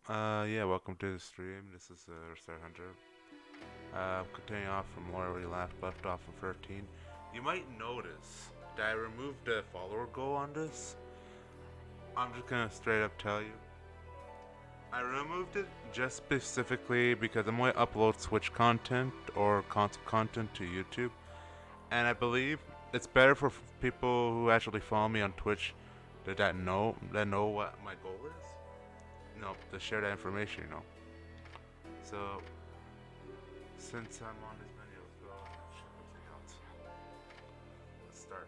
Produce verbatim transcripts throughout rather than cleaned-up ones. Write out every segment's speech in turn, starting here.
Uh, yeah, welcome to the stream. This is uh, Star Hunter. Uh, continuing off from where we last left off of thirteen. You might notice that I removed the follower goal on this. I'm just gonna straight up tell you. I removed it just specifically because I'm going to upload Switch content or console content to YouTube. And I believe it's better for f- people who actually follow me on Twitch that, that know that know what my goal is. You know, to share that information, you know. So, since I'm on this menu, let's go and check everything else. Let's start.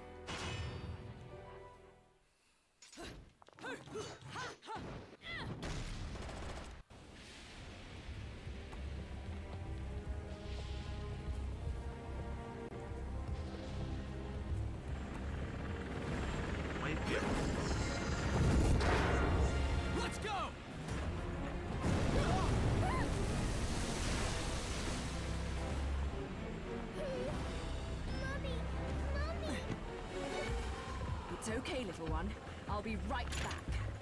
Might be Let's go! It's okay, little one. I'll be right back.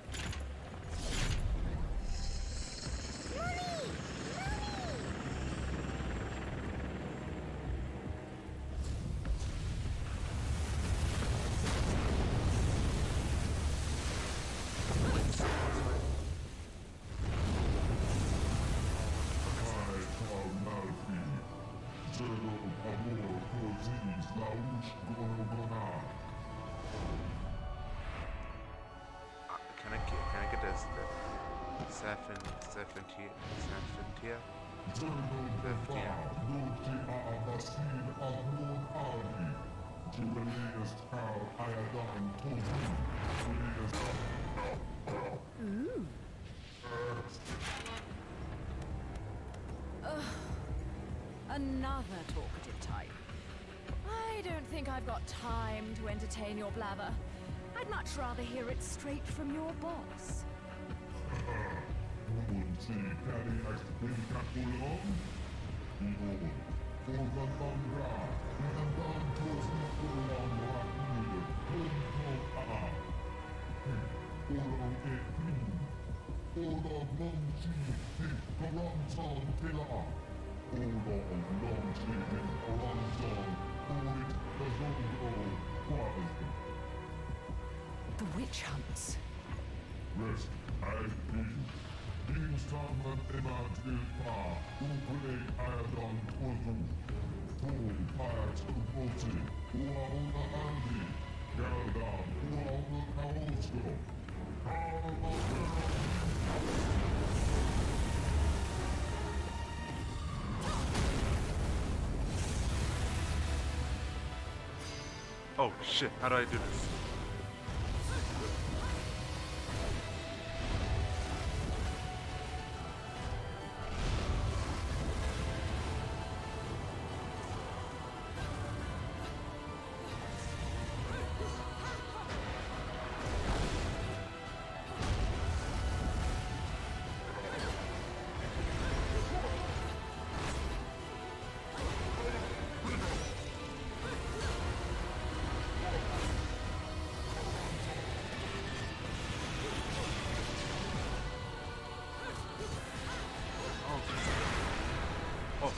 Uh, can I get, can I get this? The Safin, Safintia, Safintia? Safintia. Ooh. Ugh. Another talkative type. I don't think I've got time to entertain your blather. I'd much rather hear it straight from your boss. The witch hunts. Rest, I please. Instaman emat ilpa, uplay ayadon tozu. Tol payat upote, ua ona andi. Galdan, ua ona kaosko. Oh shit, how do I do this? Oh.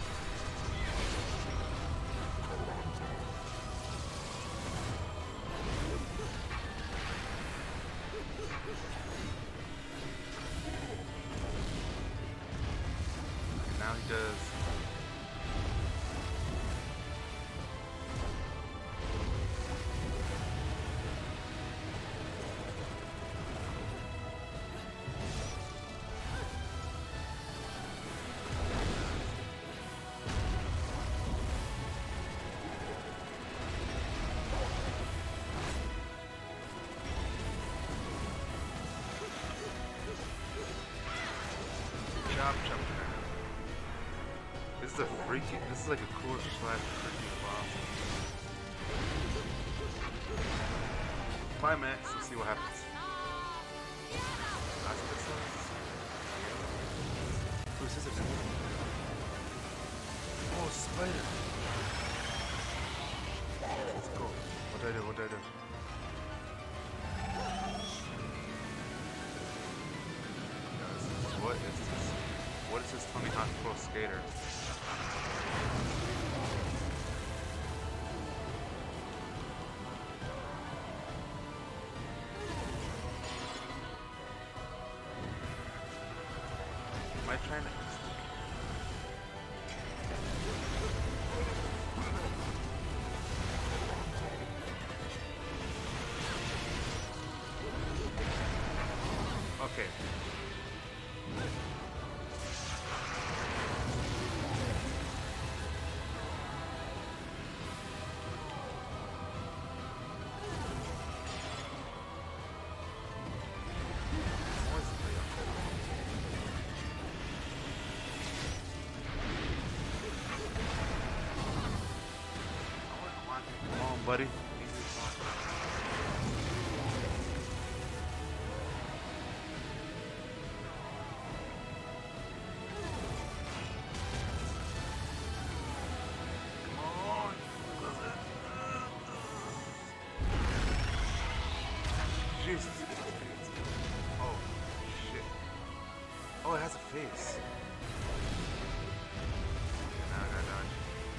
Now he does. Chop, chop. This is a freaky. This is like a cool slash freaky boss. Bye, Max. Let's see what happens. Last episode. Who's this again? Oh, spider. Let's go. What do I do? What do I do? not pro skater. Am I trying to... Okay. Come on, buddy. Jesus. Oh, shit. Oh, it has a face. Now I gotta dodge.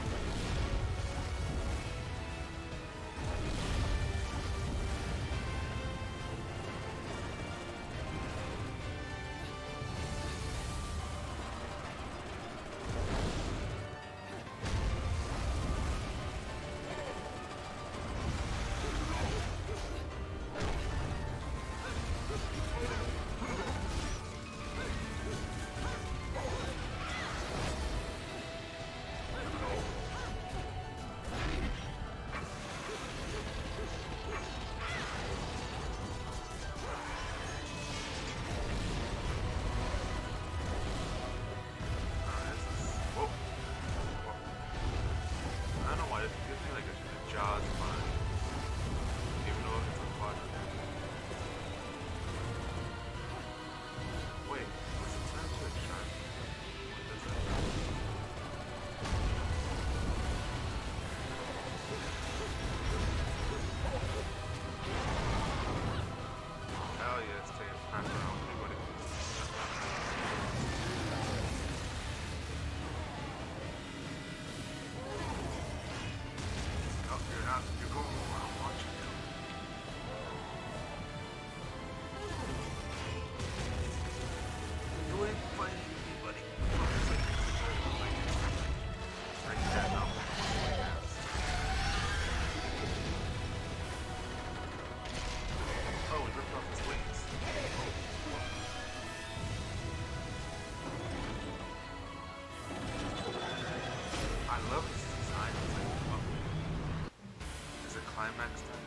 Climax time.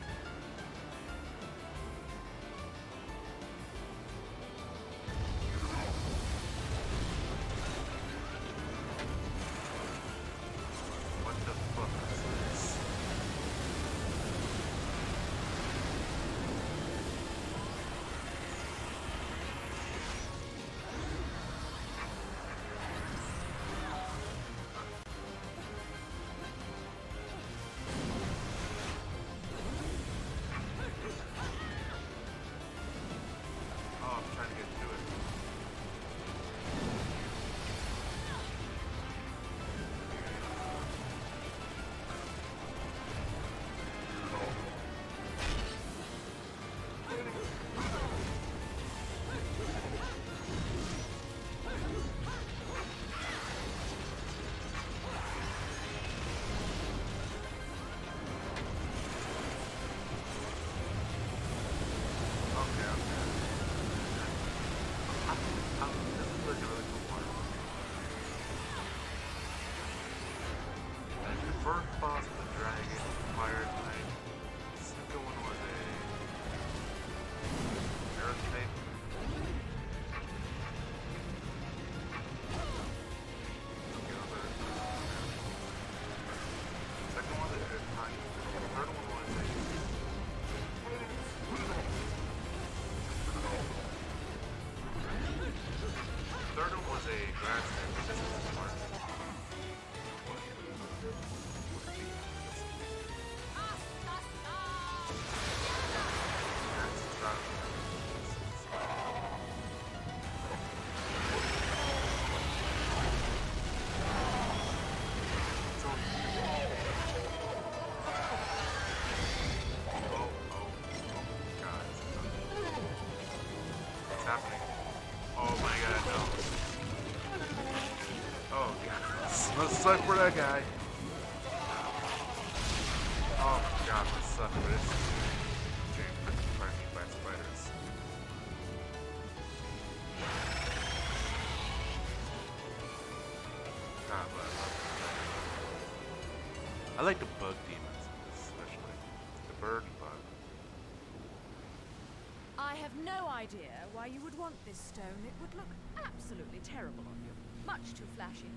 What the fuck is this? look for that guy. Oh my god, this sucks for this game. Freaking by spiders. God, but I love it. I like the bug demons, especially. The bird and bug. I have no idea why you would want this stone. It would look absolutely terrible on you. Much too flashy.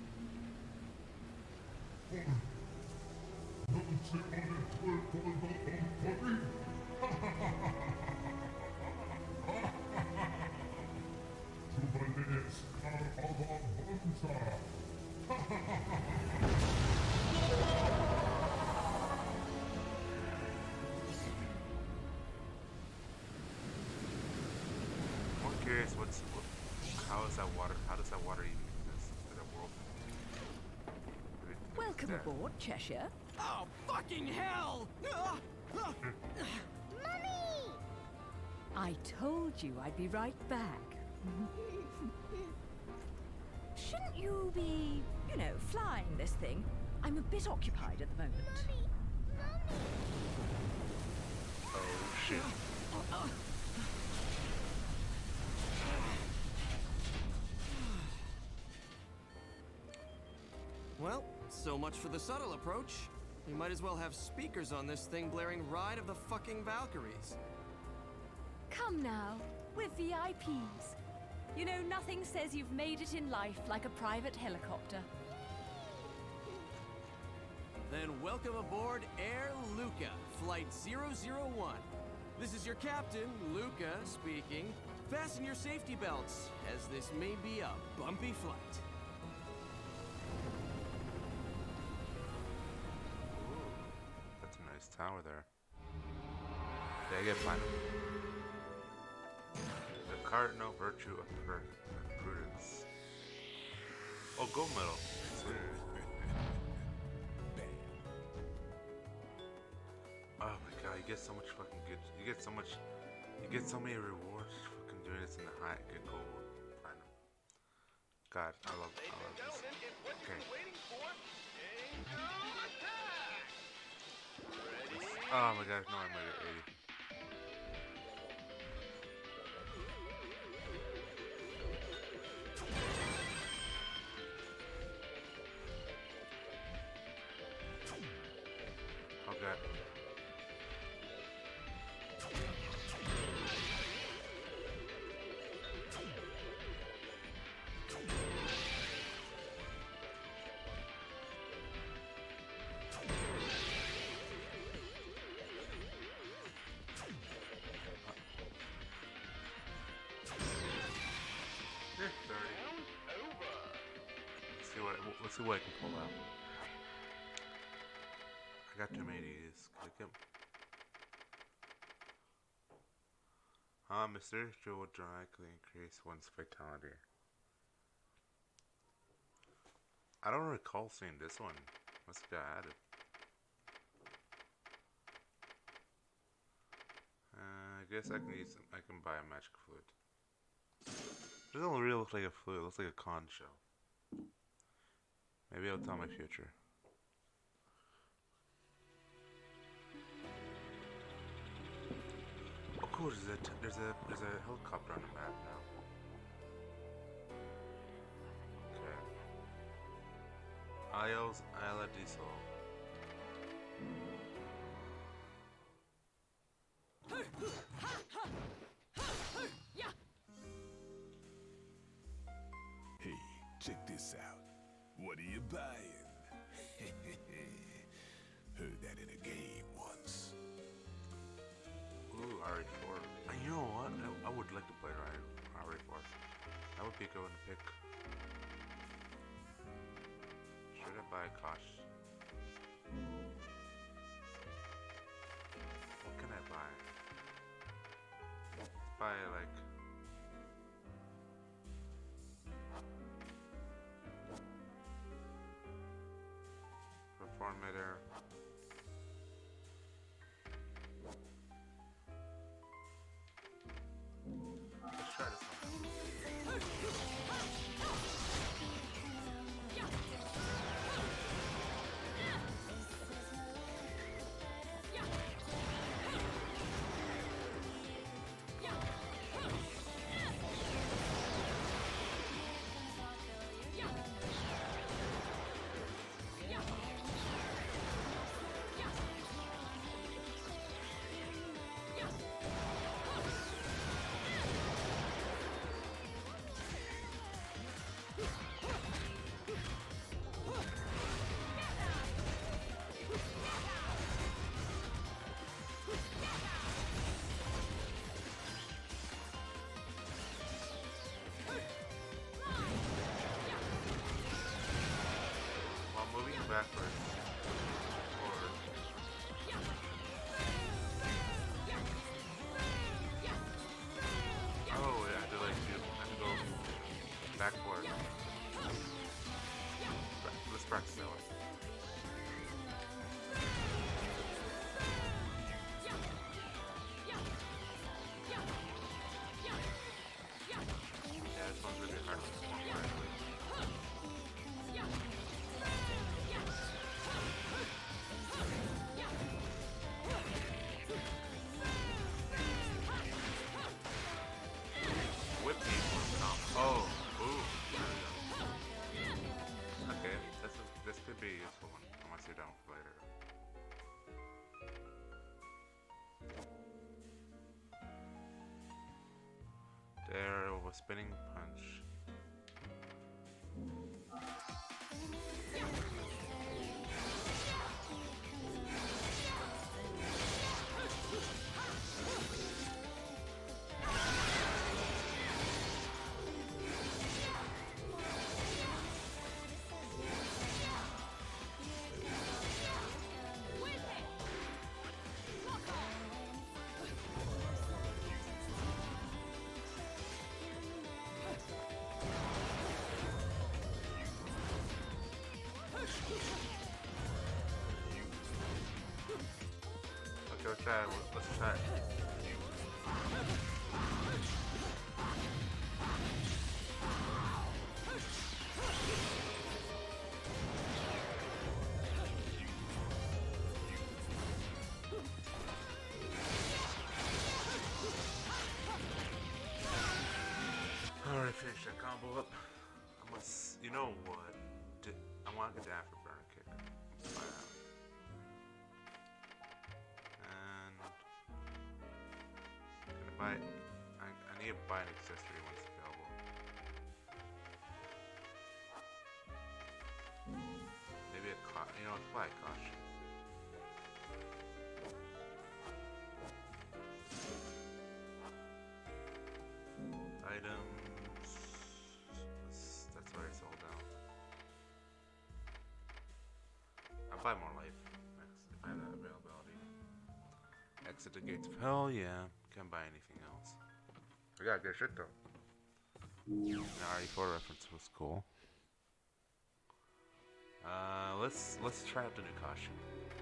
I'm curious, what's what, how is that water? How does that water even exist in a world? Welcome aboard, Cheshire. Oh, fucking hell! Mummy! I told you I'd be right back. Shouldn't you be, you know, flying this thing? I'm a bit occupied at the moment. Mummy! Mummy! Oh shit. Well, so much for the subtle approach. You might as well have speakers on this thing blaring Ride of the fucking Valkyries. Come now, we're V I Ps. You know, nothing says you've made it in life like a private helicopter. Then welcome aboard Air Luca, Flight zero zero one. This is your captain, Luca, speaking. Fasten your safety belts, as this may be a bumpy flight. That's a nice tower there. Did I get final? The cardinal virtue of per prudence. Oh, gold medal. Oh my god, you get so much fucking good. You get so much. You get so many rewards for fucking doing this in the high good gold platinum. God, I love, I love this. Okay. Oh my god, no, I made it eighty. Oh god. Let's see what let's see what I can pull out. I got too many of these. Click him. Ah, Mister Joe will dramatically increase one's vitality. I don't recall seeing this one. Must have got added. Uh, I guess I can use some, I can buy a magic flute. It doesn't really look like a flute, it looks like a conch shell. Maybe it'll tell my future. Oh cool, there's a, t there's a, there's a helicopter on the map now. Okay. Isles Isla Diesel. Hey, check this out. What are you buying? Heard that in a game once. Ooh, R E four. And you know what? I, I would like to play R E four. That would be a good one to pick. Should I buy a Kosh? What can I buy? Let's buy like Performator. Let's try this one. backwards. Forward. Oh, yeah, I had to like do, I had to go backward. Let's practice that way. Yeah, this one's really hard to perform correctly. Whip people comp. Oh, ooh. There we go. Okay, this is this could be a useful one once you're done with later. There was spinning punch. Okay, let's try it. Let's try it. Alright, finish that combo up. I must, you know what? Di- I want to get the afterburner kick. Let's try that. And gonna buy. I, I need to buy an accessory once available. Maybe a co- you know, let's buy a costume. Items. That's, that's where it's all down. I'll buy more life next if I have that availability. Exit the gates of hell, yeah. Can't buy anything else. We got good shit though. The R E four reference was cool. Uh, let's let's try out the new costume.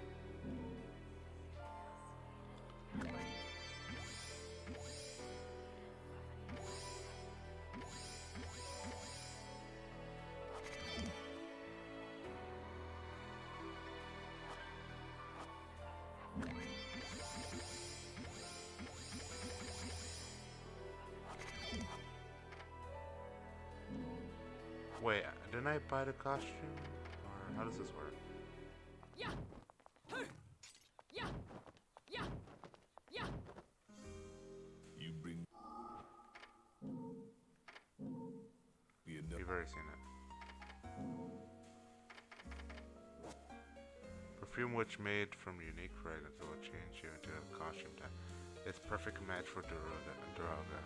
Wait, didn't I buy the costume? Or how does this work? Yeah. Yeah. Yeah. Yeah. You bring me enough. You've already seen it. Perfume which made from unique fragrance will change you into a costume type. It's perfect match for Doroga. Doroga.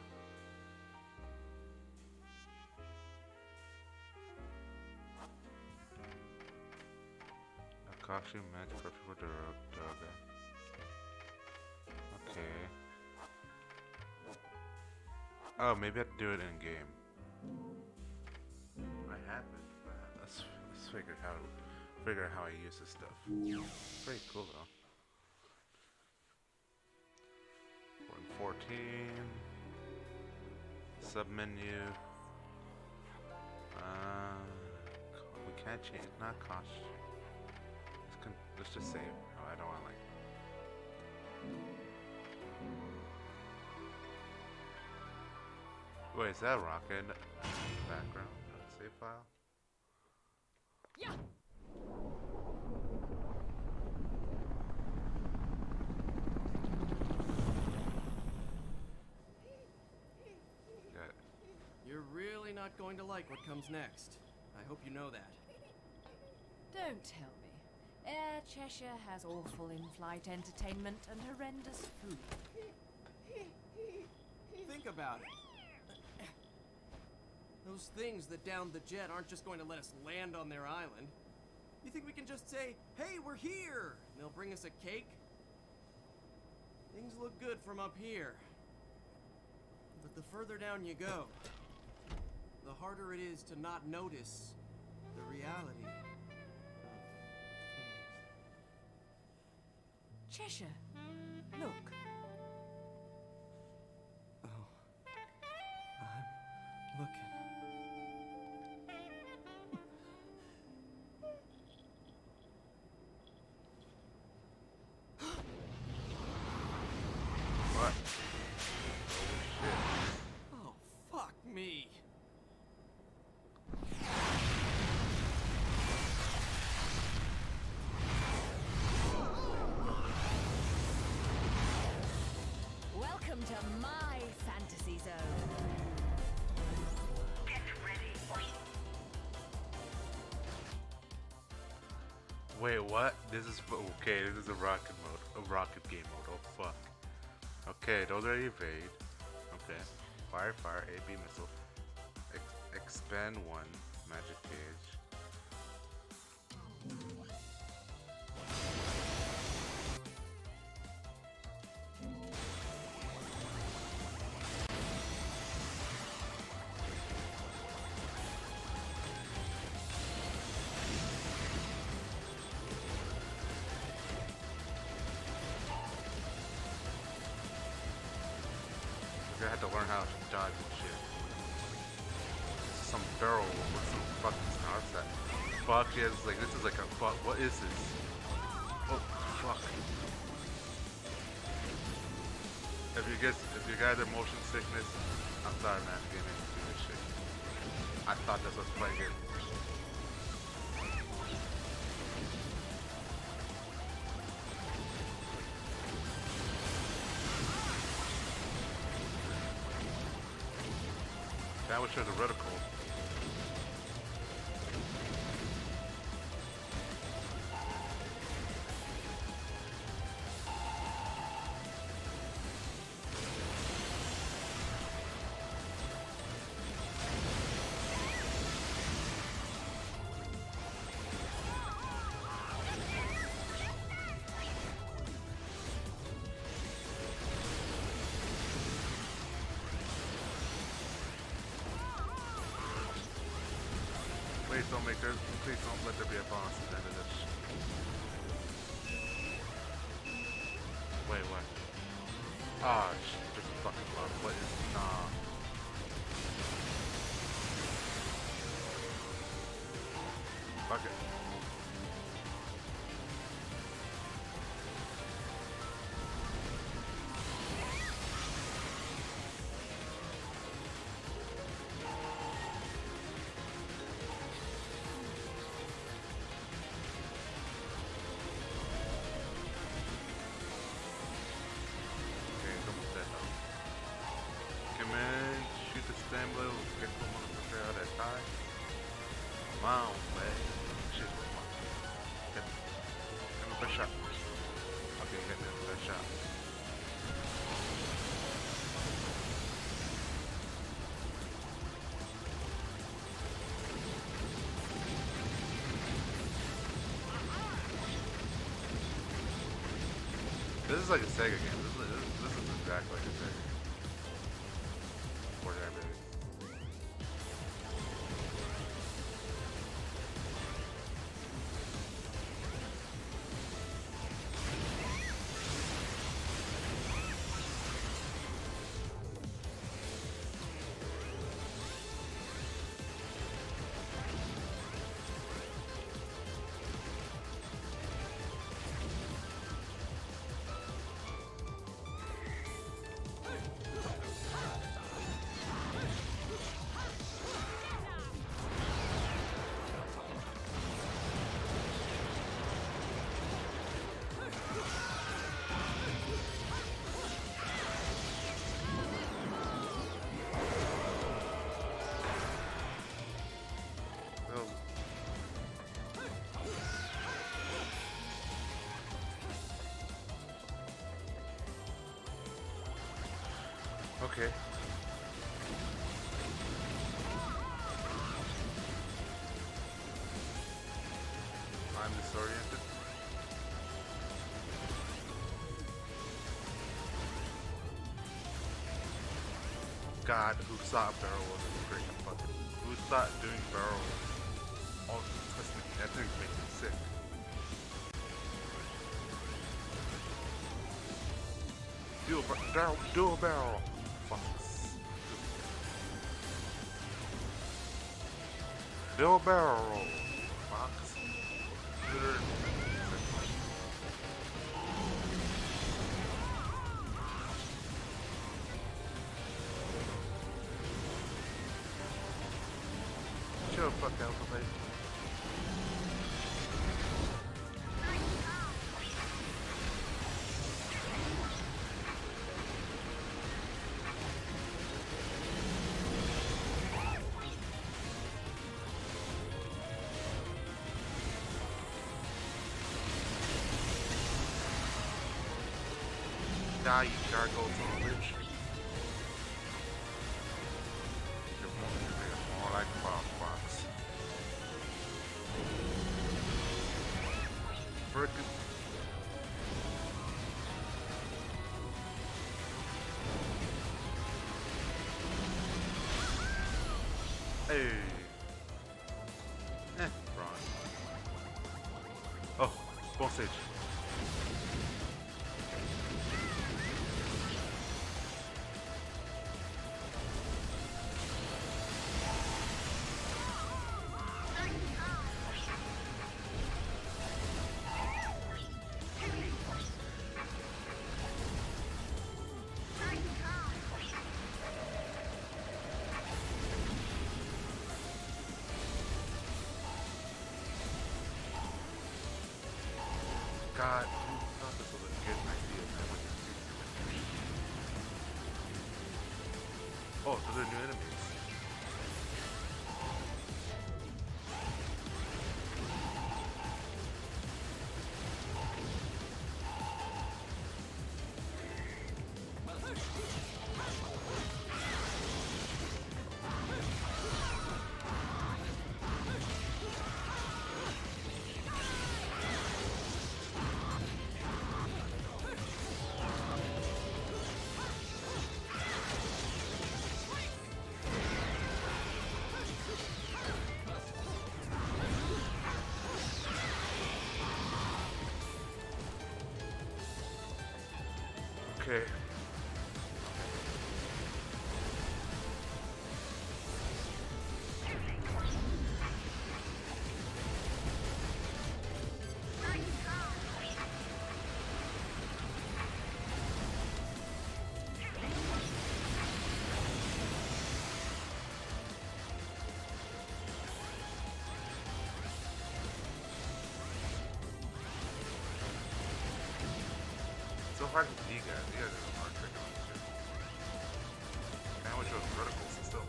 A costume match perfect for Doroga. Okay. Oh, maybe I have to do it in game. I haven't, but let's, let's figure how figure how I use this stuff. Pretty cool though. We're in fourteen. Sub menu. Uh, we can't change. Not costume. Let's, con let's just save. Oh, I don't want like. Wait, is that rocket background? Save file? Yeah. Got it. You're really not going to like what comes next. I hope you know that. Don't tell me. Air Cheshire has awful in-flight entertainment and horrendous food. Think about it. Those things that downed the jet aren't just going to let us land on their island. You think we can just say, hey, we're here, and they'll bring us a cake? Things look good from up here. But the further down you go, the harder it is to not notice the reality of things. Cheshire, look. Oh, I'm looking. What? Oh, fuck me. Welcome to my fantasy zone. Get ready. Wait, what? This is okay. This is a rocket mode, a rocket game mode. Oh fuck. Okay, those are evade. Okay, fire, fire, A B missile. Ex expand one, magic gauge. I had to learn how to dodge and shit. This is some barrel with some fucking snarks that. Fuck yeah, it's like this is like a fuck. What is this? Oh fuck. If you guys, if you guys are motion sickness, I'm sorry, man. I'm getting into this shit. I thought this was playing it. That was just a reticle. Please don't make there. Please don't let there be a boss at the end of this. Wait, what? Ah, oh, shit. There's a fucking blood. What is? Nah. Fuck it. Come on, man. Shit, come on. Get me. Get me a shot. Okay, get me a shot. This is like a Sega game. This is, this, this is exactly like a Sega game. Whatever it is. Okay. I God, who thought barrel wasn't great? Fucking, who thought doing barrel? Oh, trust me, that thing's making me sick. Do a barrel, do a barrel. Fucks. Do a barrel roll. Fucks. Chill, fuck out, please. Die, you gargoyle son of a bitch. You're more, you're more like a fox. Frickin' hey. Eh, wrong. Oh, bone stage. God, who thought this was a good idea, man? When you oh, those are new enemies. Okay. So hard with you guys. You guys are hard tricking on this shit. Now with those verticals and still.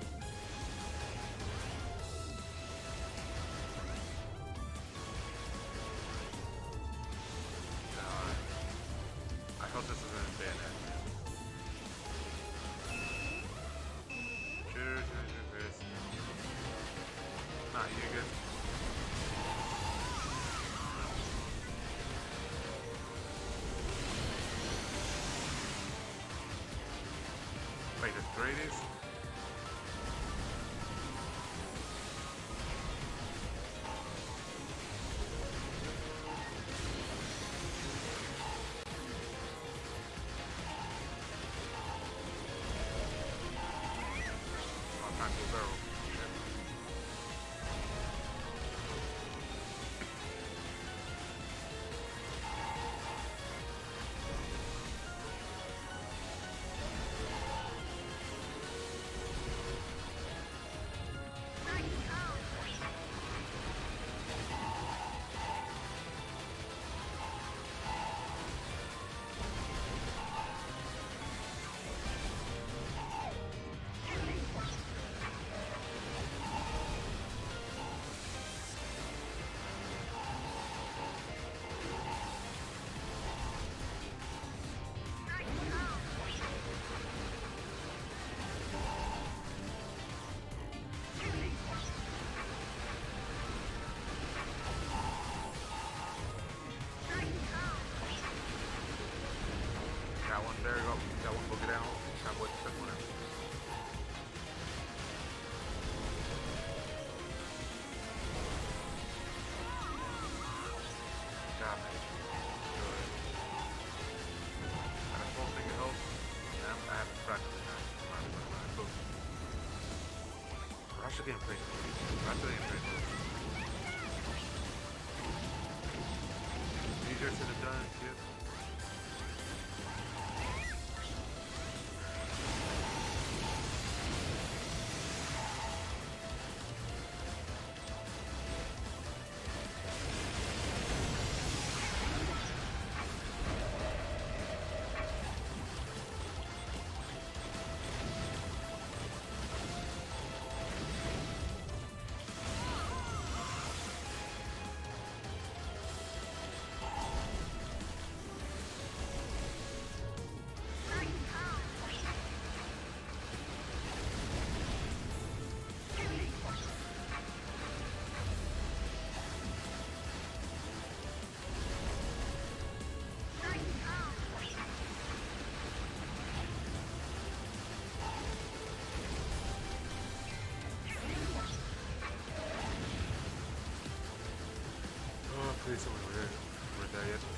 Uh, I hope this isn't a Bayonetta. Sure, sure, sure, this. Nah, you good. Wait, there's three of these? Oh, time to barrel. Shit. Got one there, go. Got one boogie down. Got one, second one in. getting pretty close. We're actually getting pretty close. Easier said than done, kid. Please, someone over here. We're there yet.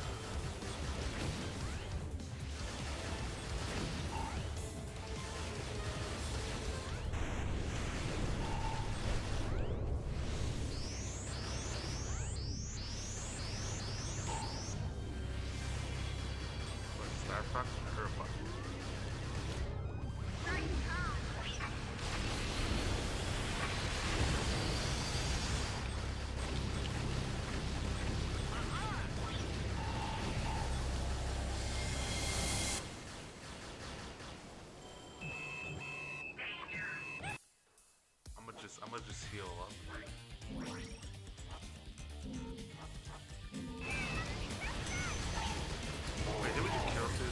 What, Star Fox or what? Just, I'm gonna just heal up. Wait, did we just kill two?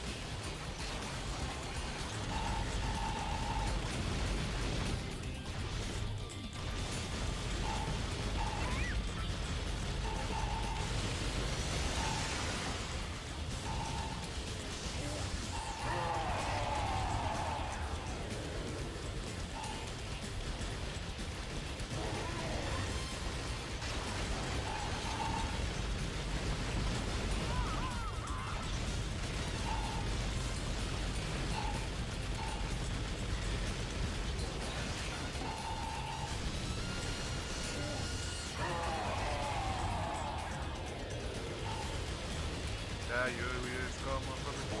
Yeah, you, you just go, motherfucker.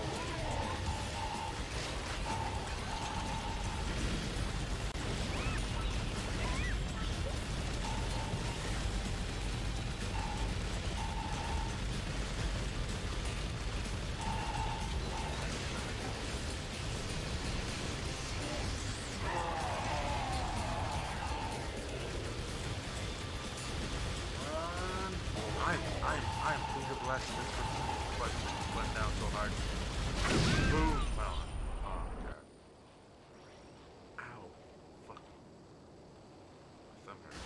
I'm, I'm, I'm finger blasting this one. Went down so hard. Boom! Oh, oh god. Ow. Fuck. Thumb hurts.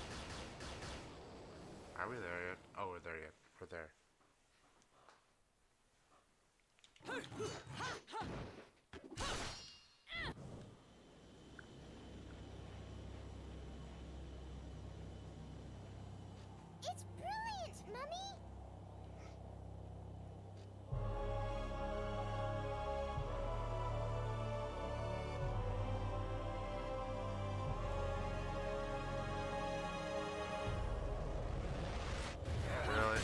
Are we there yet? Oh, we're there yet. We're there. It's brilliant, Mummy! Really?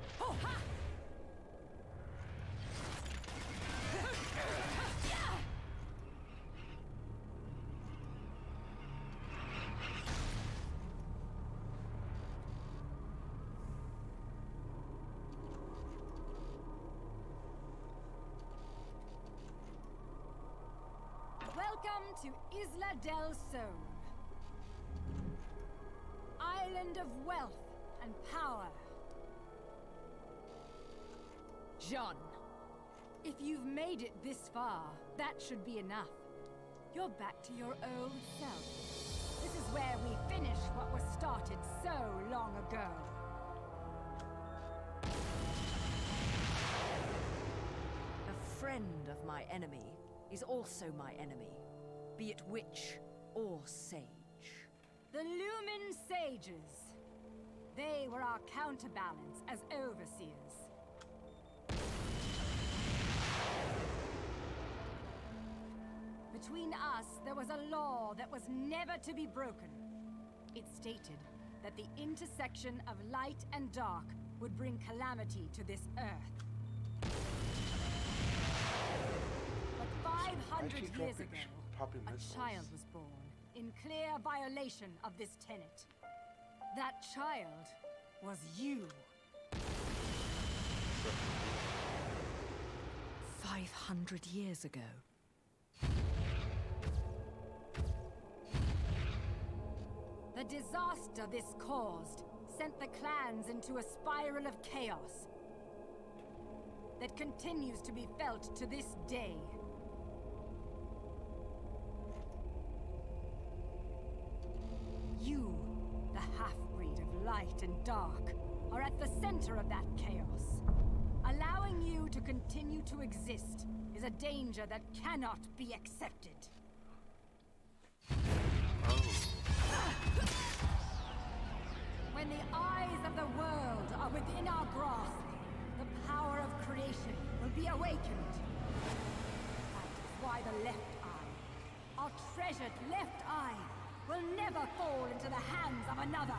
Welcome to Isla del Sol. Island of wealth and power. Jean, if you've made it this far, that should be enough. You're back to your old self. This is where we finish what was started so long ago. A friend of my enemy is also my enemy, be it witch or sage. The Lumen Sages. They were our counterbalance as overseers. Between us, there was a law that was never to be broken. it stated that the intersection of light and dark would bring calamity to this Earth. But five hundred years ago, a child was born in clear violation of this tenet. That child was you. Five hundred years ago. The disaster this caused sent the clans into a spiral of chaos that continues to be felt to this day. You, the half-breed of light and dark, are at the center of that chaos. Allowing you to continue to exist is a danger that cannot be accepted. When the eyes of the world are within our grasp, the power of creation will be awakened. That is why the left eye, our treasured left eye, will never fall into the hands of another.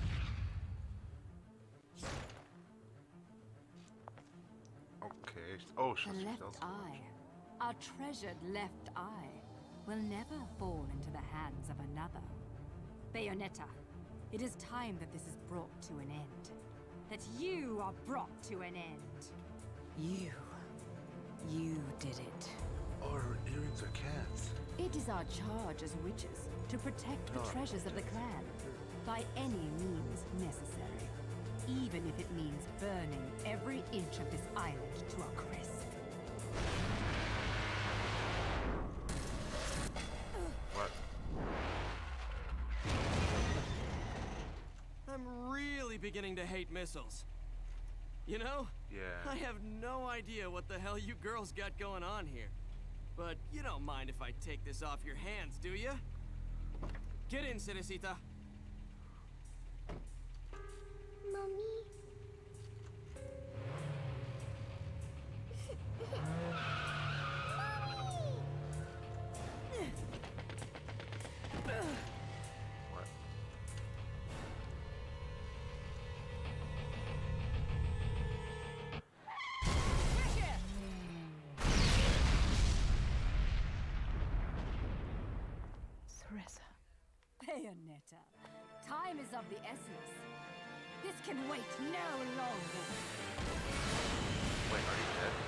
Okay. Oh, she The tells left me. eye, our treasured left eye, will never fall into the hands of another. Bayonetta, it is time that this is brought to an end. That you are brought to an end. You. You did it. Oh, her earrings are cats. It is our charge as witches to protect the No. treasures of the clan by any means necessary. Even if it means burning every inch of this island to a crisp. What? I'm really beginning to hate missiles. You know? Yeah. I have no idea what the hell you girls got going on here. But you don't mind if I take this off your hands, do you? Get in, Cerecita. Mommy? What? Theresa. Bayonetta, time is of the essence. This can wait no longer. Wait, are you dead?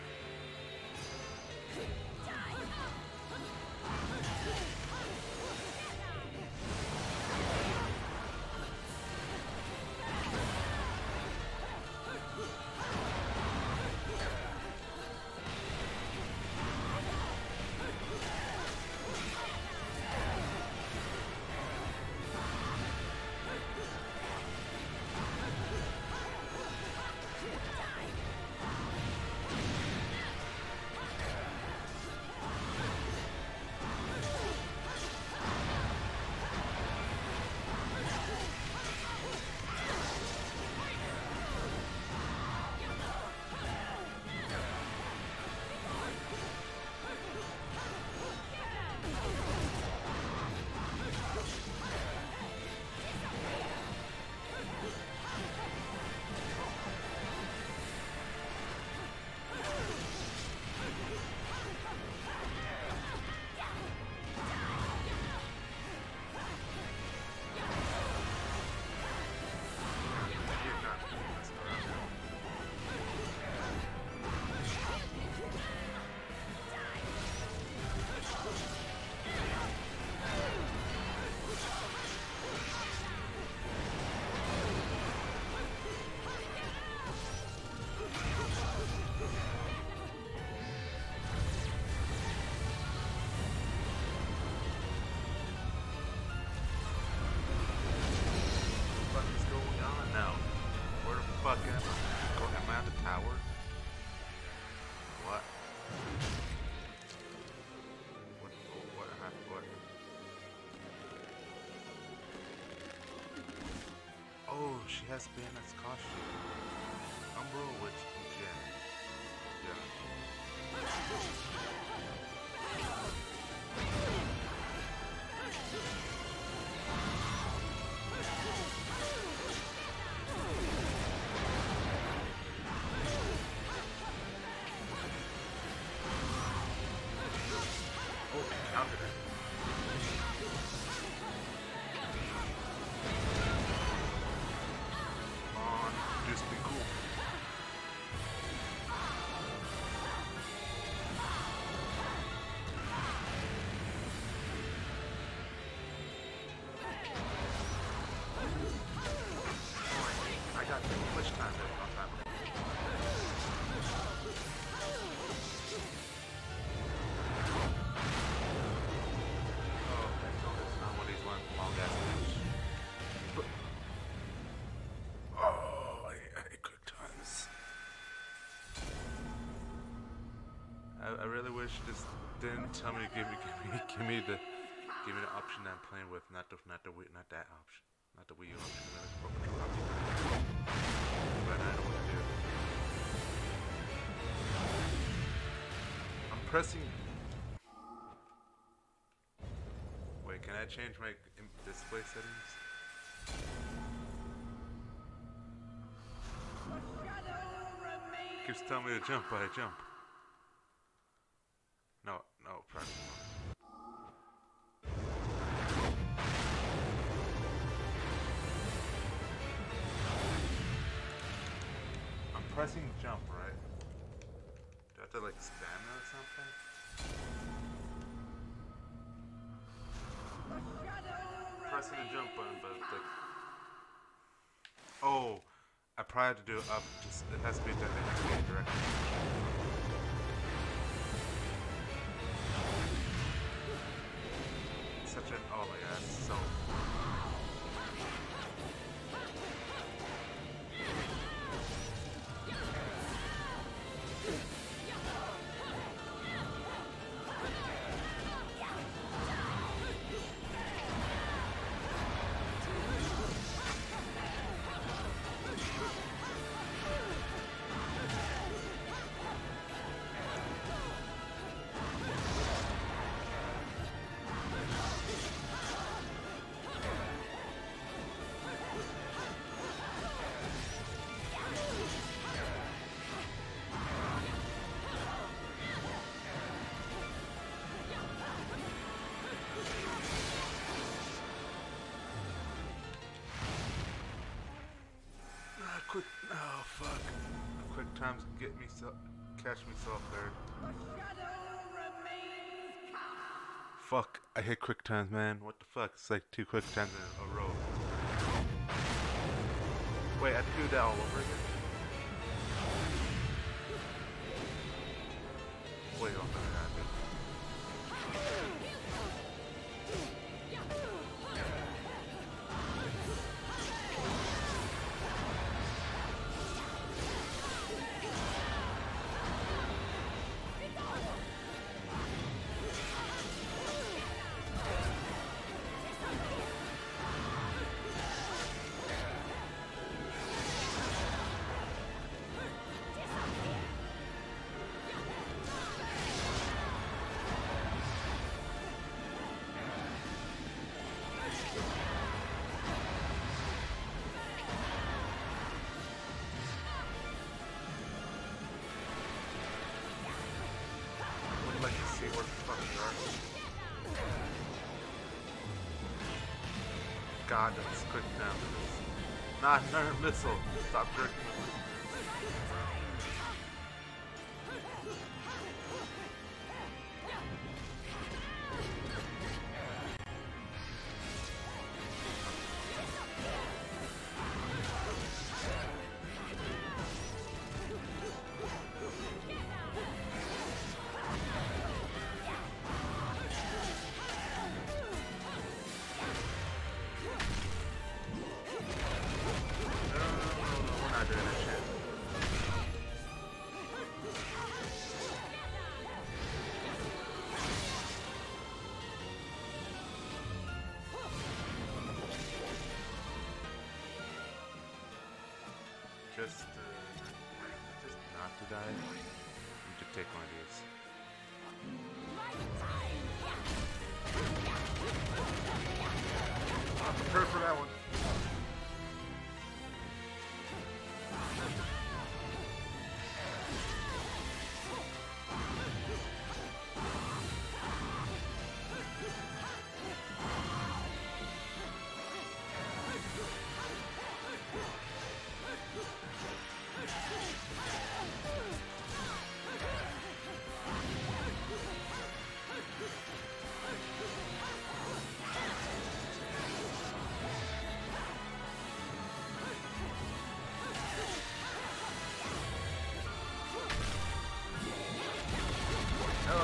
You're not messing around now. What is going on now? Where the fuck am I? Or am I at the tower? What? What? Oh, what? I- What? Oh, she has Bayonetta's costume. Umbro Witch Jen. Yeah. counter it. Come on, do something cool. I got too much time there. On time. I really wish this didn't tell me to give me give me give me the give me the option that I'm playing with, not the not the Wii, not that option, not the Wii U option, but the Pro Controller option. But I don't know what to do. I'm pressing. Wait, can I change my display settings? Keeps telling me to jump, but I jump. No, no, press one. I'm pressing jump, right? Do I have to like spam it or something? Pressing the jump button, but it's like... Oh, I probably have to do it up, just, it has to be, it has to be a direction. Such an, oh my god, it's so... Quick, oh fuck. Quick times get me so, catch me self there. Fuck, I hit quick times, man. What the fuck? It's like two quick times in a row. Wait, I have to do that all over again? Wait, hold on, I gotta do it. God, that's quick down. Not another missile. Stop jerking. Just, uh, just not to die. You could take one of these. I'm prepared for that one.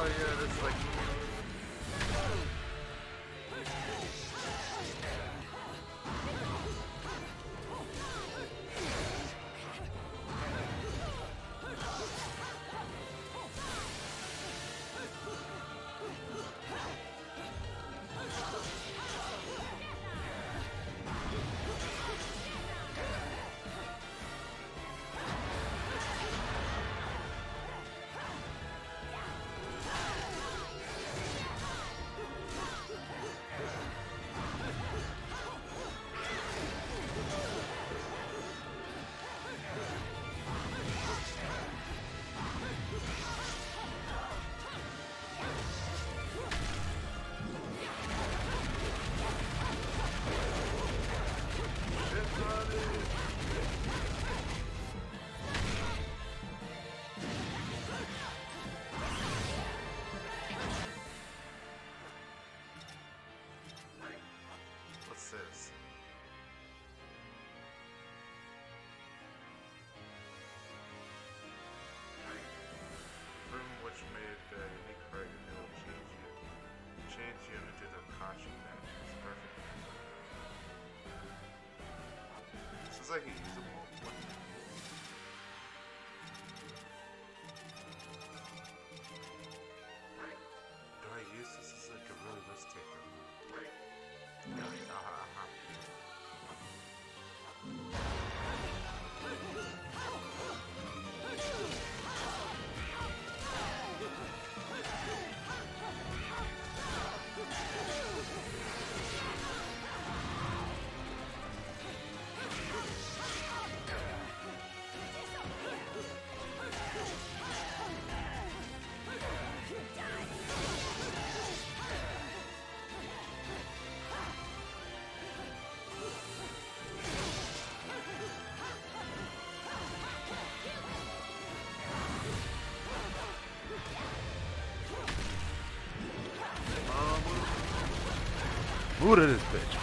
Oh yeah, this is like. What's this? Room which made uh, unique fragment will change you. Change you into the caution damage. It's perfect. This is like a usable weapon. Do I use this as like a really risk taker? Uh-huh. Move to this bitch.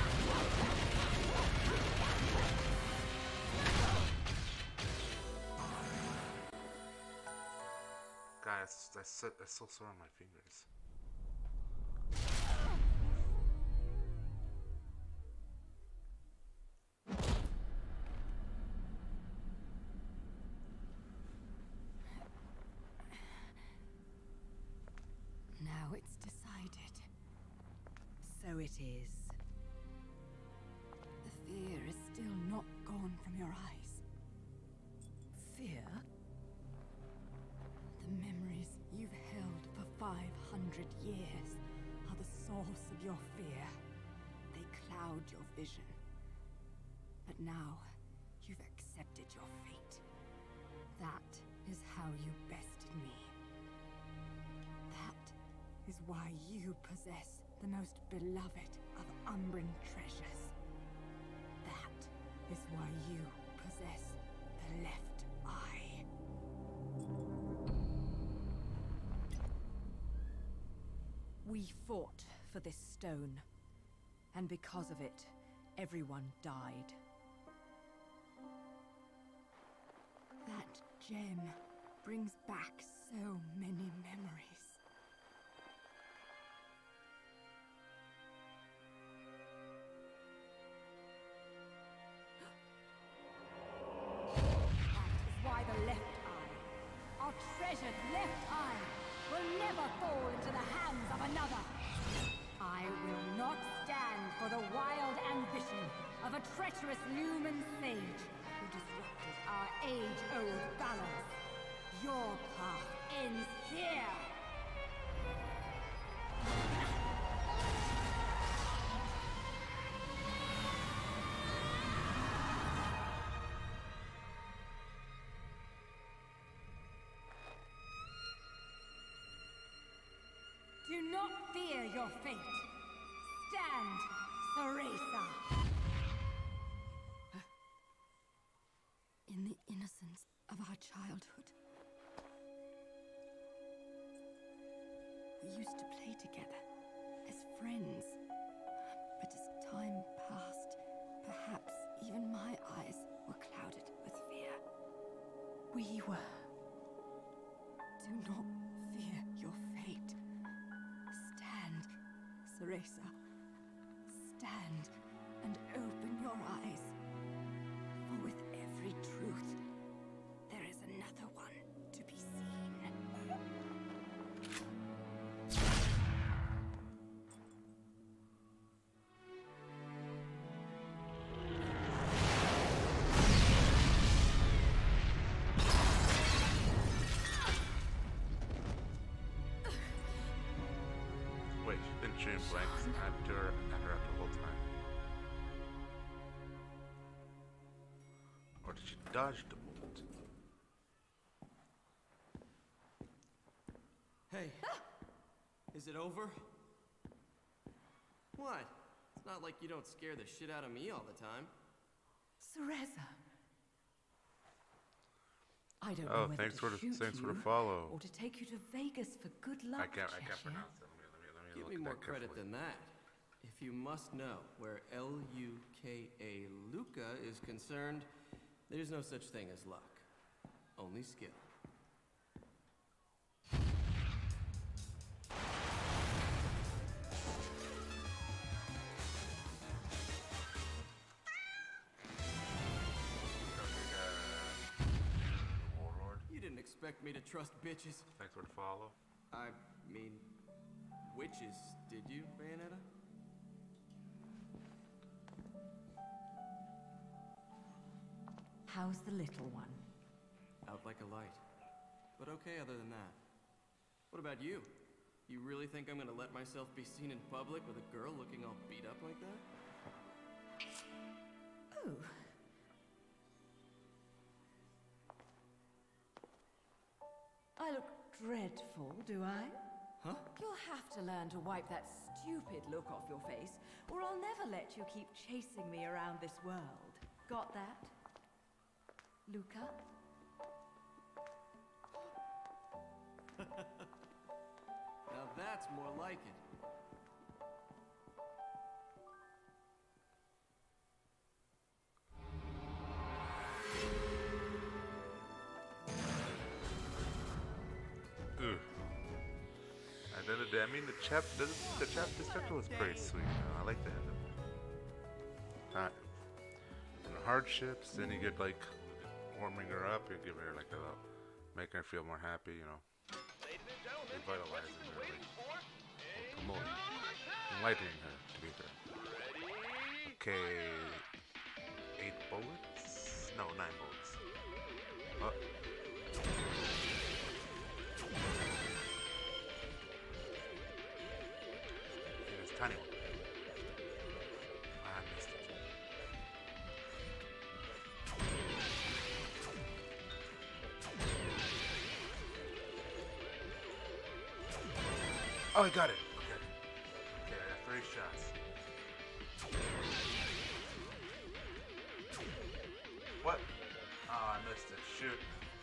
Guys, I still sore on my fingers. Now it's decided. So it is. The fear is still not gone from your eyes. Fear? The memories you've held for five hundred years are the source of your fear. They cloud your vision. But now, you've accepted your fate. That is how you bested me. That is why you possess the most beloved of Umbran treasures. That is why you possess the left eye. We fought for this stone, and because of it, everyone died. That gem brings back so many memories. Why the left eye, our treasured left eye, will never fall into the hands of another. I will not stand for the wild ambition of a treacherous Lumen sage who disrupted our age-old balance. Your path ends here. Do not fear your fate. Stand, Theresa. In the innocence of our childhood, we used to play together as friends. But as time passed, perhaps even my eyes were clouded with fear. We were. Do not fear your fate. Teresa. Stand and open your eyes. For with every truth, there is another one to be seen. Wait, she's been shooting blanks at her, at her the whole time. Or did she dodge the bullet? Hey, is it over? What? It's not like you don't scare the shit out of me all the time. Cereza. I don't Oh, know whether thanks to for the shoot thanks for the you follow. or to take you to Vegas for good luck, I can't I can't Cheshire. pronounce that. Let me let me let me Give look me at more that credit carefully. than that. If you must know where L U K A Luca is concerned, there's no such thing as luck. Only skill. Warlord. You didn't expect me to trust bitches. Thanks for the follow. I mean, witches, did you, Bayonetta? How's the little one? Out like a light. But okay other than that. What about you? You really think I'm gonna let myself be seen in public with a girl looking all beat up like that? Oh. I look dreadful, do I? Huh? You'll have to learn to wipe that stupid look off your face, or I'll never let you keep chasing me around this world. Got that? Luca? Now that's more like it. Ooh. And then the, I mean the chap the, the chap this chapter was pretty sweet. Uh, I like the end of it. Uh, and the hardships, then you get like warming her up, you give her like a little, making her feel more happy, you know. Revitalizing her, like, or promoting, enlightening her to be fair. Okay, eight bullets? No, nine bullets. Oh. There's a tiny one. I missed it. Oh, I got it. Okay. Okay, I got three shots. What? Oh, I missed it. Shoot.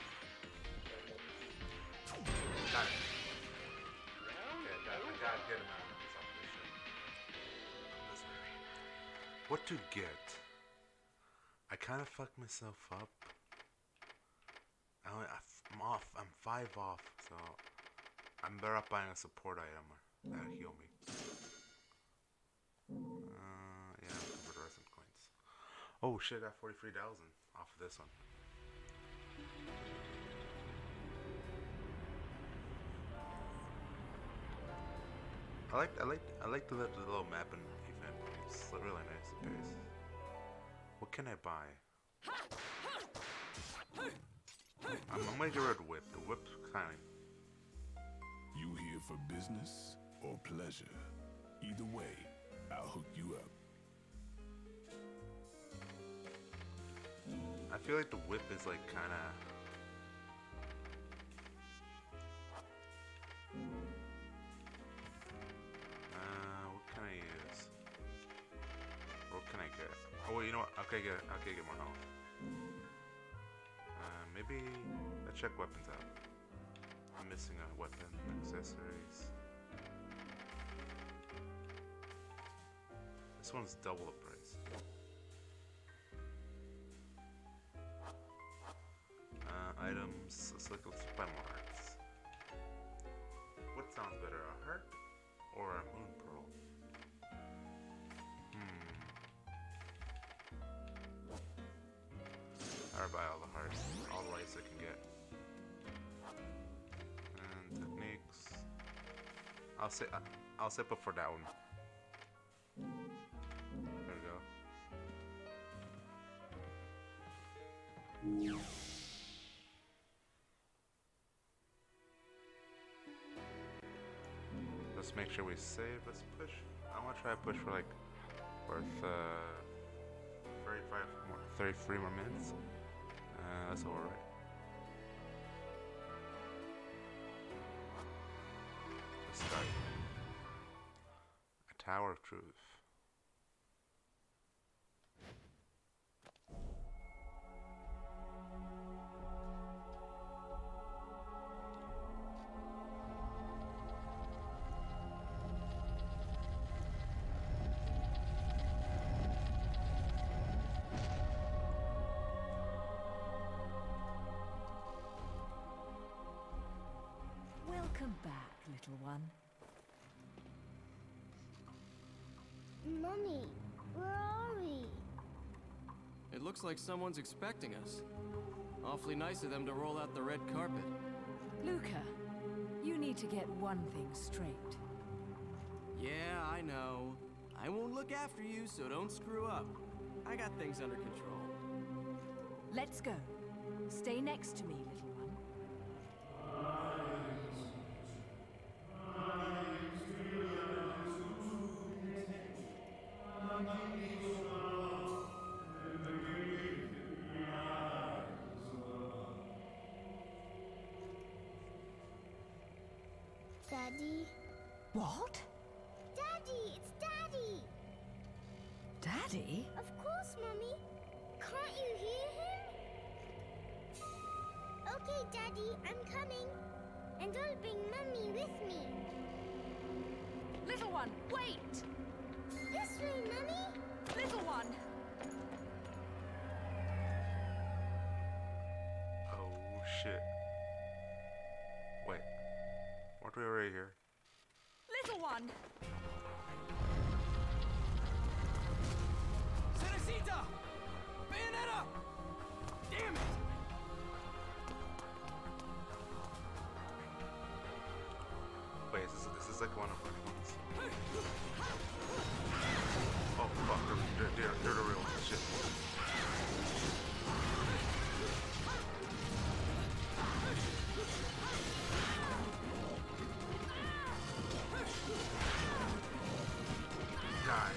Got it. Okay, I got it. I gotta get him out of this operation. This way. What to get? I kind of fucked myself up. I, I'm off. I'm five off, so I'm better off buying a support item that'll heal me. Uh, yeah, convert resin coins. Oh shit! I got forty-three thousand off of this one. I like, I like, I like the, the little map and event. It's really nice, guys. What can I buy? I'm, I'm gonna get rid of the whip. The whip's kind of. You here for business or pleasure? Either way, I'll hook you up. I feel like the whip is like kind of. Uh, what can I use? What can I get? Oh wait, you know what? Okay, get. Okay, get more health. Uh, maybe let's check weapons out. I'm missing a weapon, accessories. This one's double the price. Uh, items, let's look, let's buy more hearts. What sounds better, a heart or a moon pearl? Or buy all the hearts, all the lights I can get. And techniques. I'll say I'll set before that one. There we go. Let's make sure we save. Let's push. I want to try to push for like worth uh, thirty-five more, thirty-three more minutes. Uh, that's all right. Let's start. A Tower of Truth. Welcome back, little one. Mummy, where are we? It looks like someone's expecting us. Awfully nice of them to roll out the red carpet. Luca, you need to get one thing straight. Yeah, I know. I won't look after you, so don't screw up. I got things under control. Let's go. Stay next to me, little one. Daddy? What? Daddy, it's Daddy! Daddy? Of course, Mummy. Can't you hear him? Okay, Daddy, I'm coming. And I'll bring Mummy with me. Little one, wait! This way, Mummy. Little one! Oh shit. Wait. Weren't we already here? Little one! Cerecita! Bayonetta! Damn it! Wait, is this, is this like one of our ones? Oh fuck, they're, they're, they're the real ones, shit. Die.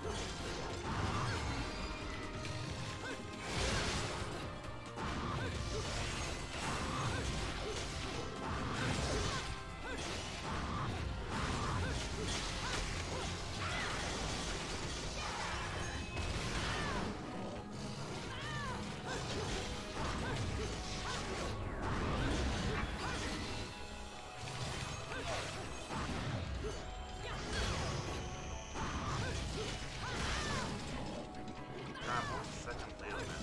God, one second later, man.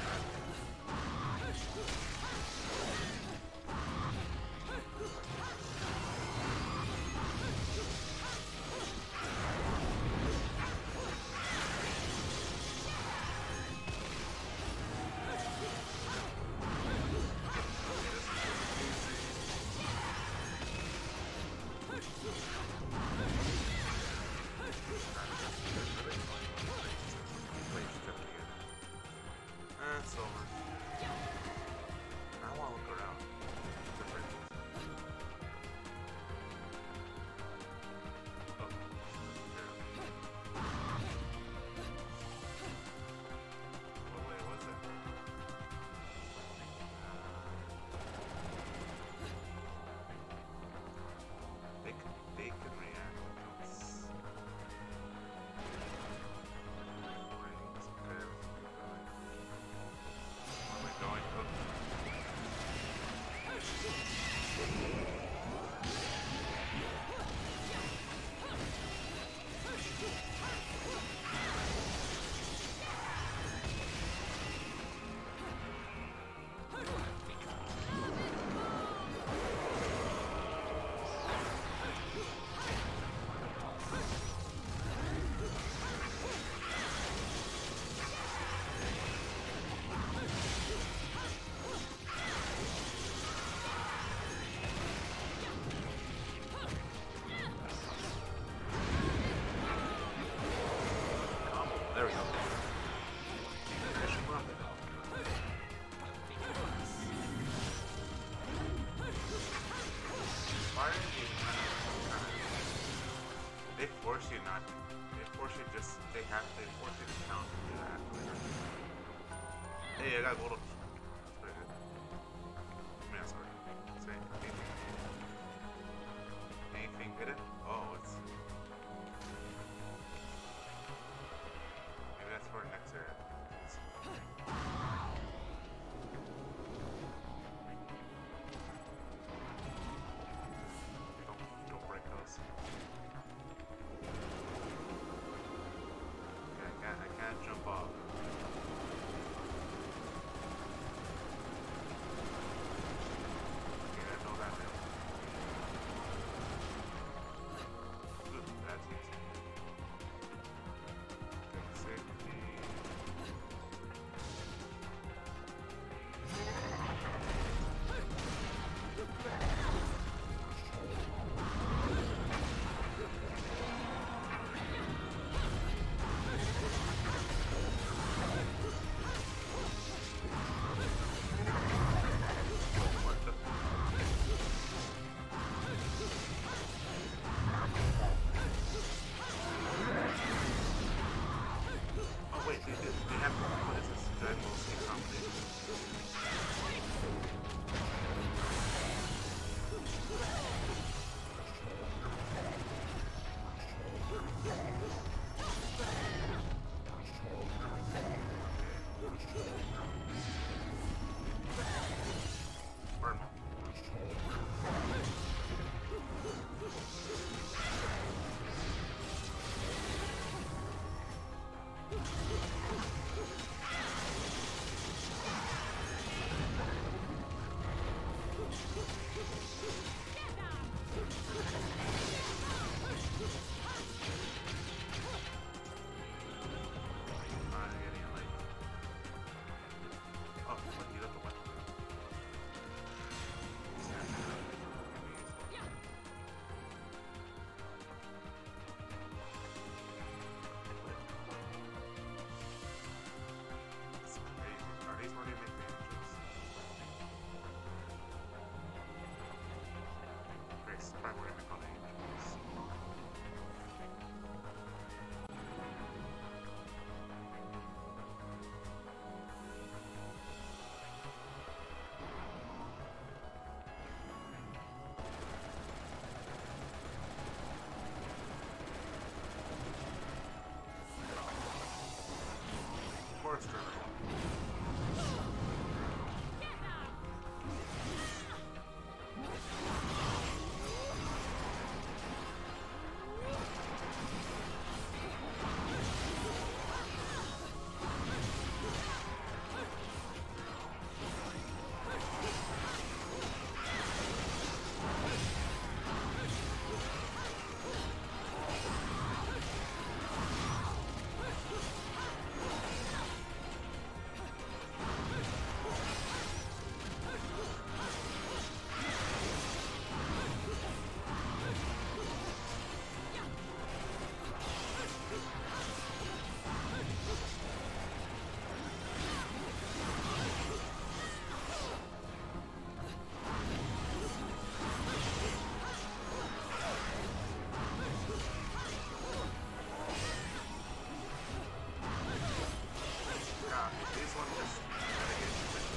Eh, it's over. I want to look around. The bridges. Oh, there. What way was it? They could, they could react. It's... Right, okay. Where am I going? Oh. They force you not. They force you just. They have. They force you to count to do that. Hey, I got gold. That's pretty good. I mean, that's already. Say anything. Anything hit it? Oh, it's. Maybe that's for next area. Don't don't break those. Okay, I can't I can't jump off. Okay, I know that now. Good, that's easy. Okay, safety. What the? Oh wait, they did. They have. What is this? Dragon Ball Z combination. Burn. I'm getting like. Oh, what? Heat up the weapon. That's crazy. Are these already make damages? Grace, probably where I make all the angels. Forest River. Yeah, this one just gotta get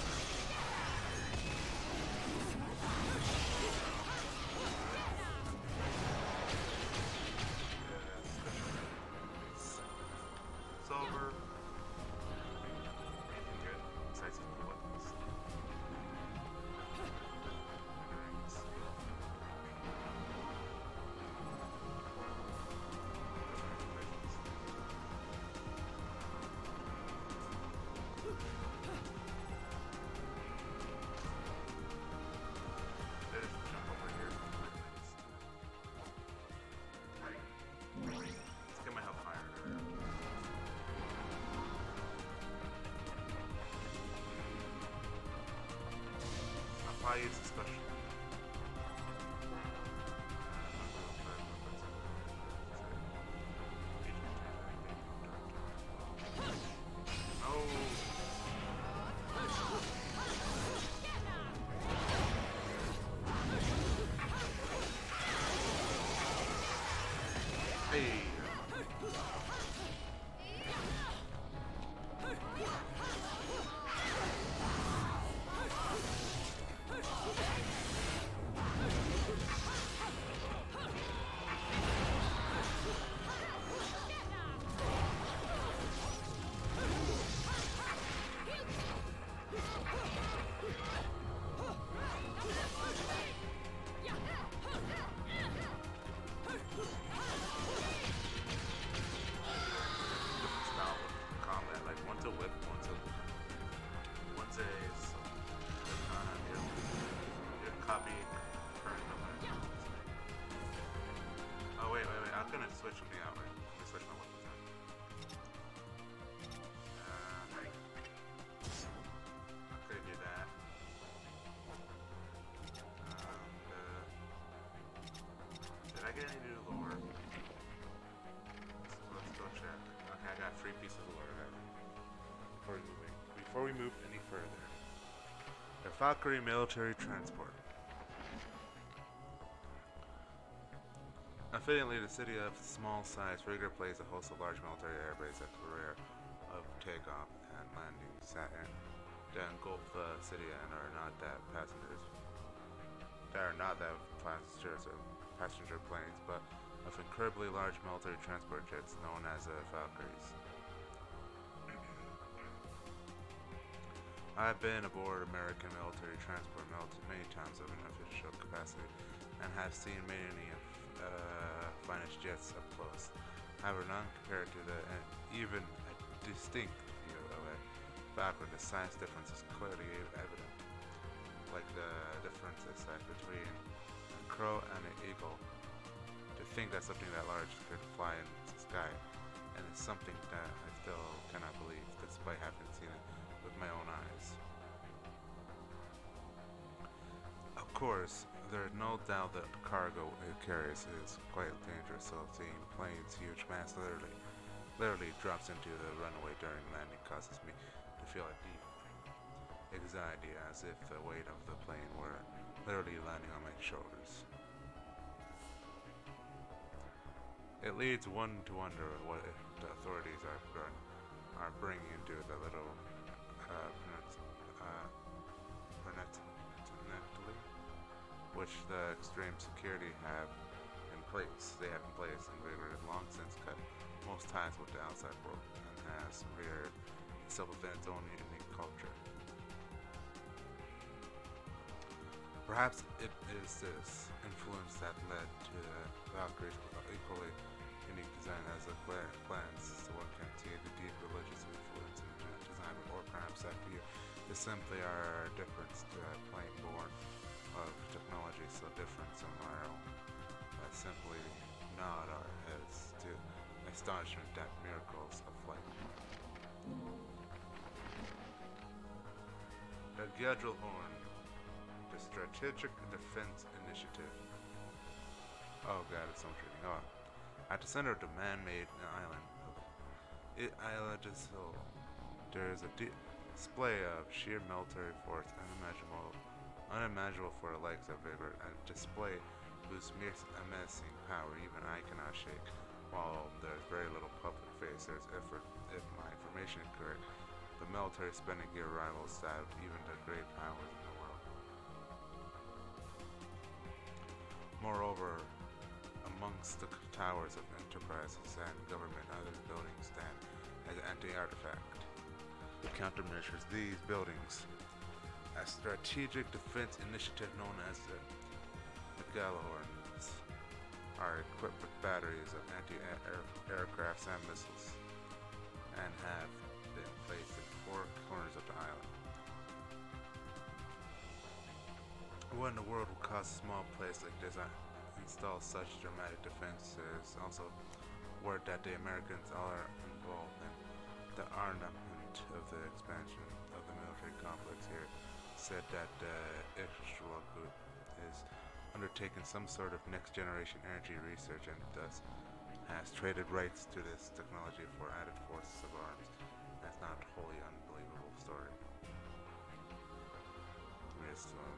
It's over. Anything good besides these blue weapons? Rings. There's jump over here. Let's get my health higher. I'll probably use a special. Oh. Hey, switch something out, right? Let me switch my weapons out. Uh, right. Okay, do that. Um, uh, did I get any new lore? Let's, let's go check. Okay, I got three pieces of lore, guys. Before we move, before we move any further. The Valkyrie military transport. Unfittingly, the city of small size regular plays a host of large military airbase at the rear of takeoff and landing Saturn that engulf the city and are not that passengers. That are not that passengers or passenger planes, but of incredibly large military transport jets known as the Valkyries. I've been aboard American military transport many times of an official capacity and have seen many of uh, finest jets up close. However, none compared to the uh, even a distinct view of a Valkyrie. The size difference is clearly evident, like the differences like between a crow and an eagle. To think that something that large could fly in the sky, and it's something that I still cannot believe, despite having seen it with my own eyes. Of course, there is no doubt that the cargo it carries is quite dangerous, so seeing planes' huge mass literally, literally drops into the runway during landing causes me to feel a deep anxiety, as if the weight of the plane were literally landing on my shoulders. It leads one to wonder what if the authorities are are bringing into the little uh, uh, which the extreme security have in place. They have in place, and Vagrant has long since cut most ties with the outside world and has reared itself within its own unique culture. Perhaps it is this influence that led to the Valkyrie's equally unique design as the plans. So one can see the deep religious influence in the design, or perhaps that view is simply our difference to a plane born of technology so different from our own, that simply nod our heads to astonishment at miracles of flight. The Gjedrelhorn, the Strategic Defense Initiative. Oh god, it's so much reading. Oh. At the center of the man-made island of it, Isla de Sol, there is a display of sheer military force unimaginable, unimaginable for the likes of Vigor, a display whose mere menacing power even I cannot shake. While there's very little public face, there's effort, if my information is correct, the military spending gear rivals that even the great powers in the world. Moreover, amongst the towers of enterprises and government, other buildings stand as anti-artifact countermeasures. These buildings, a strategic defense initiative known as the Gjedrelhorns, are equipped with batteries of anti-aircrafts and missiles, and have been placed in four corners of the island. What in the world would cause a small place like this to install such dramatic defenses? Also, word that the Americans are involved in the armament of the expansion of the military complex here said that the uh, Israel group is undertaking some sort of next generation energy research and thus has traded rights to this technology for added forces of arms. That's not a wholly unbelievable story. Yes, um,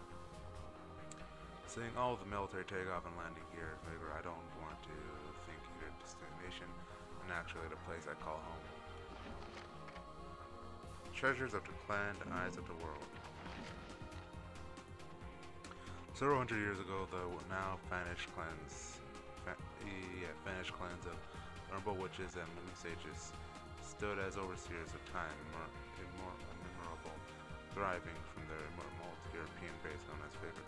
seeing all of the military takeoff and landing gear, maybe I don't want to think either destination and actually the place I call home. Treasures of the clan, the eyes of the world. Several hundred years ago, the now vanished clans, fa yeah, vanished clans of honorable witches and moon sages stood as overseers of time, immemorable, thriving from their remote European base known as Vigor.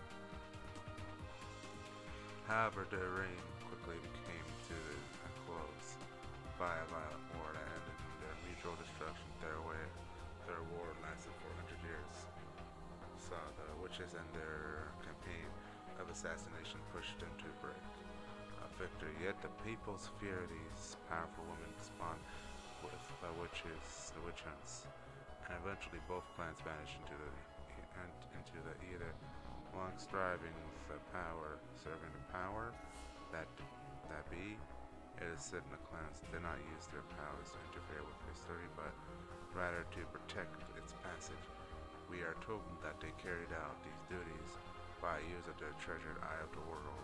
However, their reign quickly came to a close by a violent war that ended in their mutual destruction. Their way, their war lasted four hundred years. Saw the witches and their campaign of assassination pushed them to break. A victory Yet the people's fear these powerful women spawned with uh, witches, the witch hunts, and eventually both clans vanished into the and into the either long striving with the power, serving the power that that be. It is said the clans did not use their powers to interfere with history, but rather to protect its passage. We are told that they carried out these duties by use of their treasured eye of the world.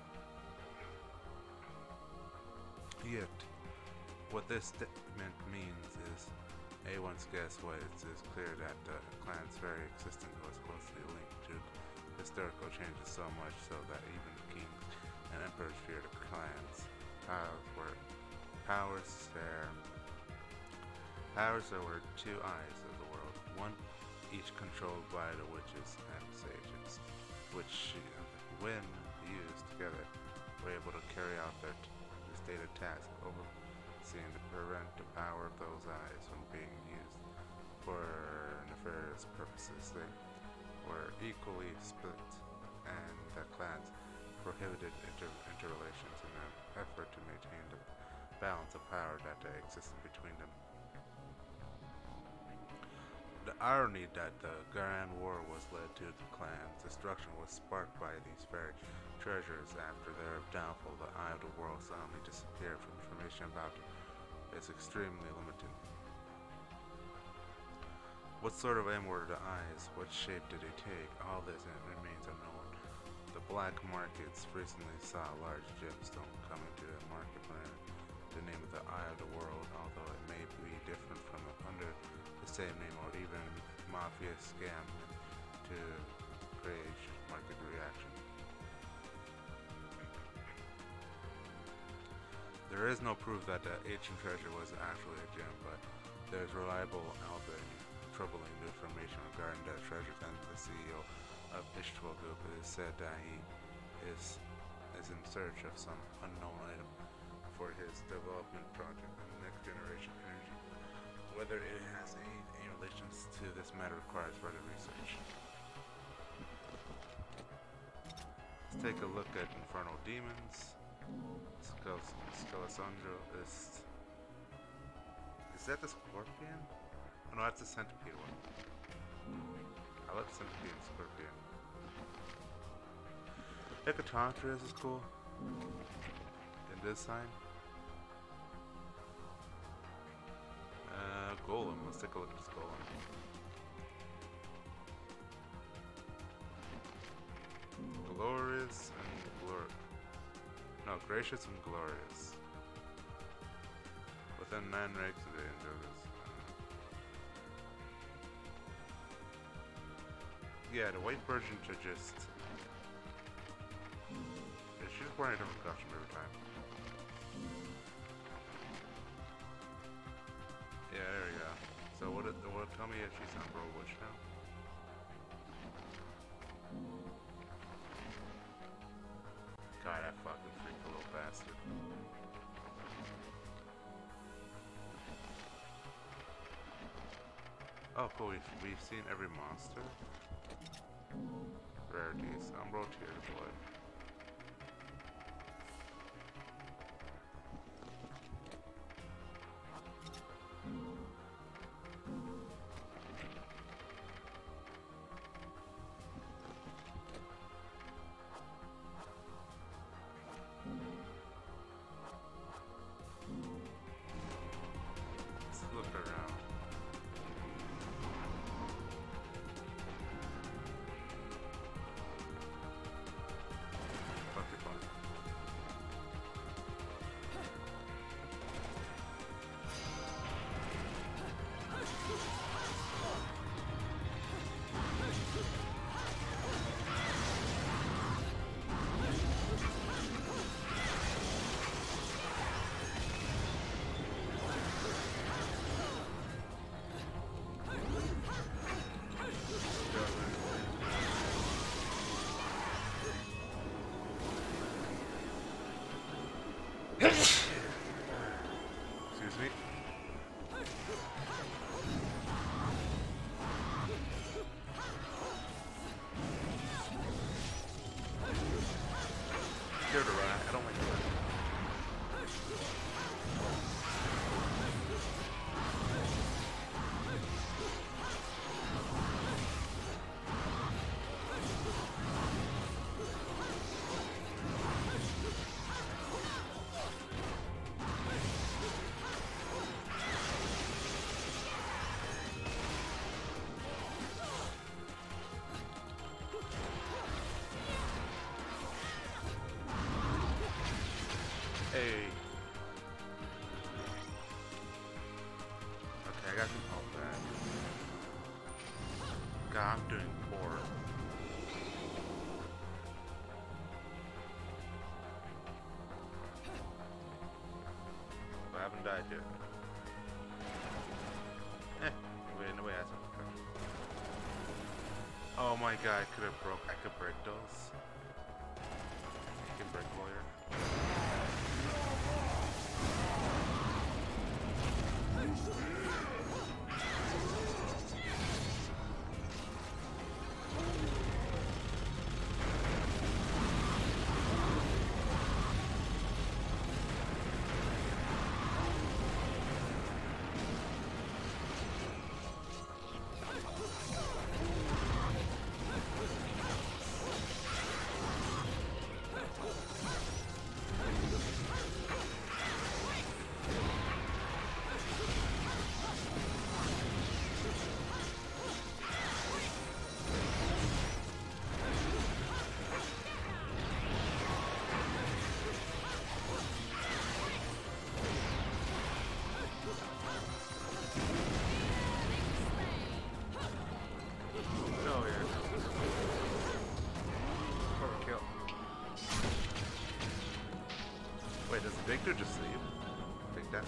Yet, what this statement means is anyone's guess what it is clear that the clan's very existence was closely linked to historical changes, so much so that even kings and emperors feared the clans. Powers were powers there. Powers there were two eyes of the world, one each controlled by the witches and sages, which, when used together, were able to carry out their stated task of overseeing to prevent the power of those eyes from being used for nefarious purposes. They were equally split, and the clans prohibited inter interrelations in an effort to maintain the balance of power that existed between them. The irony that the Grand War was led to the clan's destruction was sparked by these very treasures. After their downfall, the Eye of the World suddenly disappeared from information about them. It's extremely limited. What sort of aim were the eyes? What shape did they take? All this remains unknown. The black markets recently saw a large gemstone coming to the market under the name of the Eye of the World, although it may be different from under the same name or even mafia scam to create market reaction. There is no proof that the ancient treasure was actually a gem, but there is reliable, albeit troubling information regarding the treasure, and the C E O of Ishtuel Group is said that he is is in search of some unknown item for his development project on next generation energy. Whether it has any, any relations to this matter requires further research. Let's take a look at Infernal Demons. Skelisandro is... Is that the scorpion? Oh no, that's the centipede one. I like centipede and scorpion. Hecatonchires is cool. In this sign. Uh, Golem. Let's take a look at this Golem. Glorious and glor. No, gracious and glorious. Within nine ranks of the enjoy this. Yeah, the white version should just. Yeah, she's just wearing a different costume every time. Yeah, there we go. So what? It, what? Tell me if she's Umbral Witch now. God, that fucking freak little bastard. Oh, cool. We've, we've seen every monster. Rarities. Umbral Tears Blood. Let's look around. Excuse me. Scared to run. I don't like to run. Hey. Okay, I got some help back. God, I'm doing poor. I haven't died yet. Eh, wait, no way, that's not perfect. Oh my god, I could have broke, I could break those. I can break lawyer. Wait, does Victor just leave? Take that.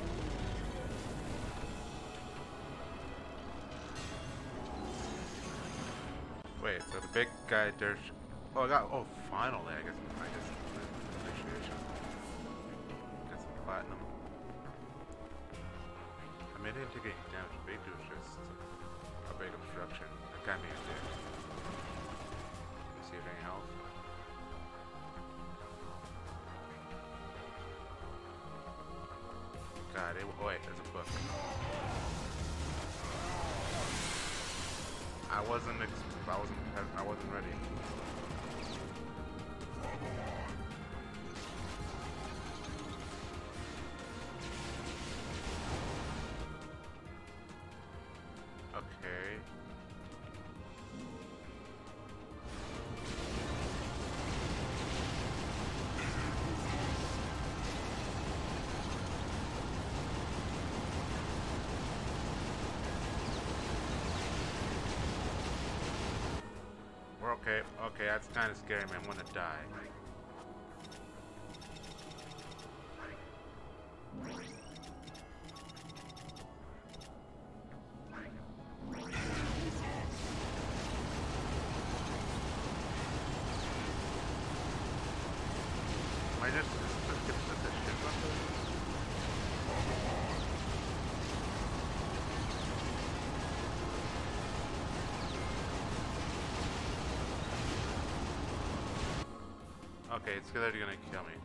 Wait, so the big guy there's oh I got oh finally I guess I guess initiation. Got some platinum. I mean I didn't take any damage. Victor was just a big obstruction. That got me in there. Let me see if any health. God, it, oh wait, there's a book. I wasn't, ex I wasn't, I wasn't ready. Okay. Okay, okay, that's kind of scary, man. I'm gonna die. Am I just just get the shit button? Okay, it's clearly gonna kill me.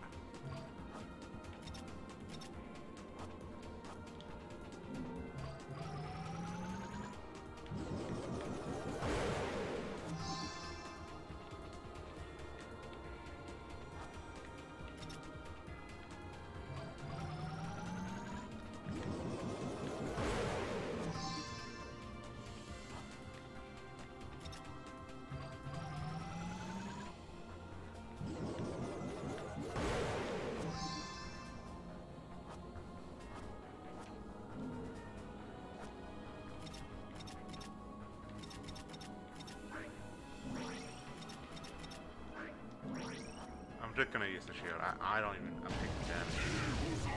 I'm just gonna use the shield. I, I don't even. I'm taking damage.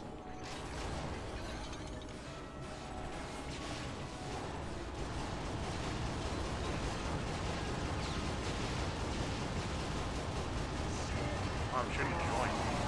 Oh, I'm shooting joint.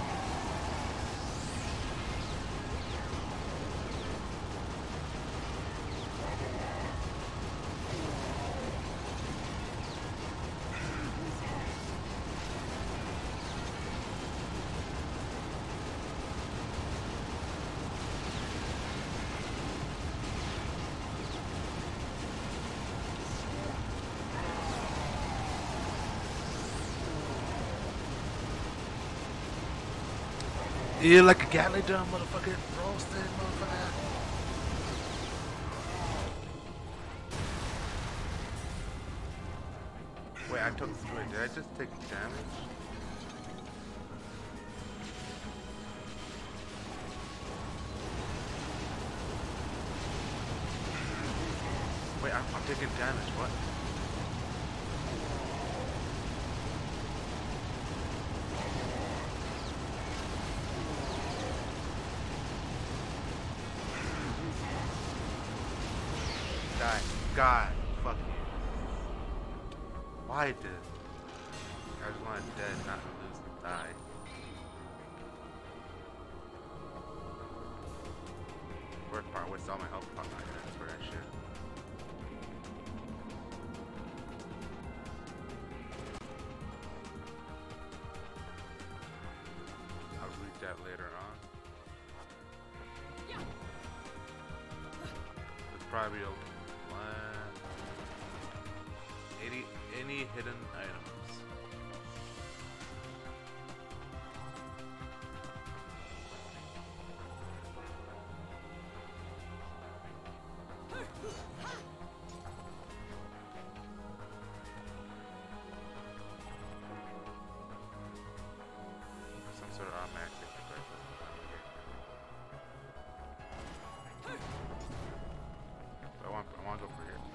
Yeah, like a Gatling gun, motherfucker. Roasted, motherfucker. Wait, I took. Wait, did I just take damage? I'm, I'm taking damage. What? Die. God. Fuck you. Why did? I just want to dead, not lose and die. Worst part, waste all my health pot items for that shit. I'll read that later on. It's probably a uh, eighty any hidden items. Some sort of automatic difference right there. I want, I want to go for here.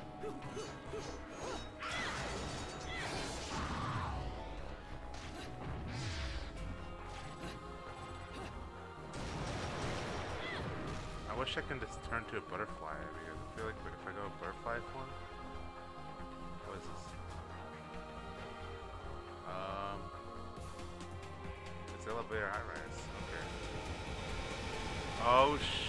I wish I can just turn to a butterfly because I feel like if I go butterfly form, what is this? Um, it's elevator high rise. Okay. Oh sh.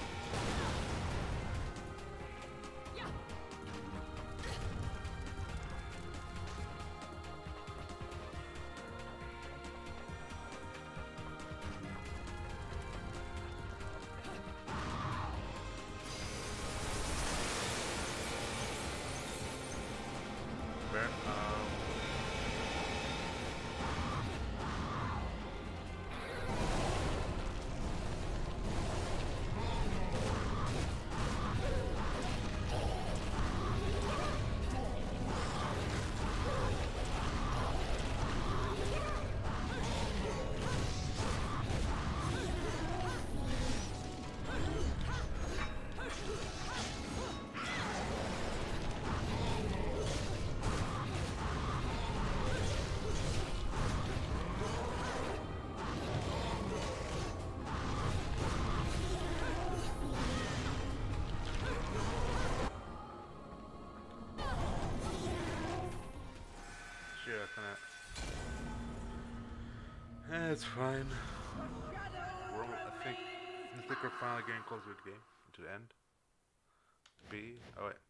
Eh, it's fine. We're, I think I think we're finally getting closer to the game, to the end. B. Oh wait.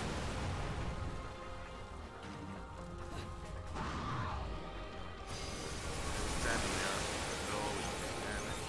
Standing there, no damage.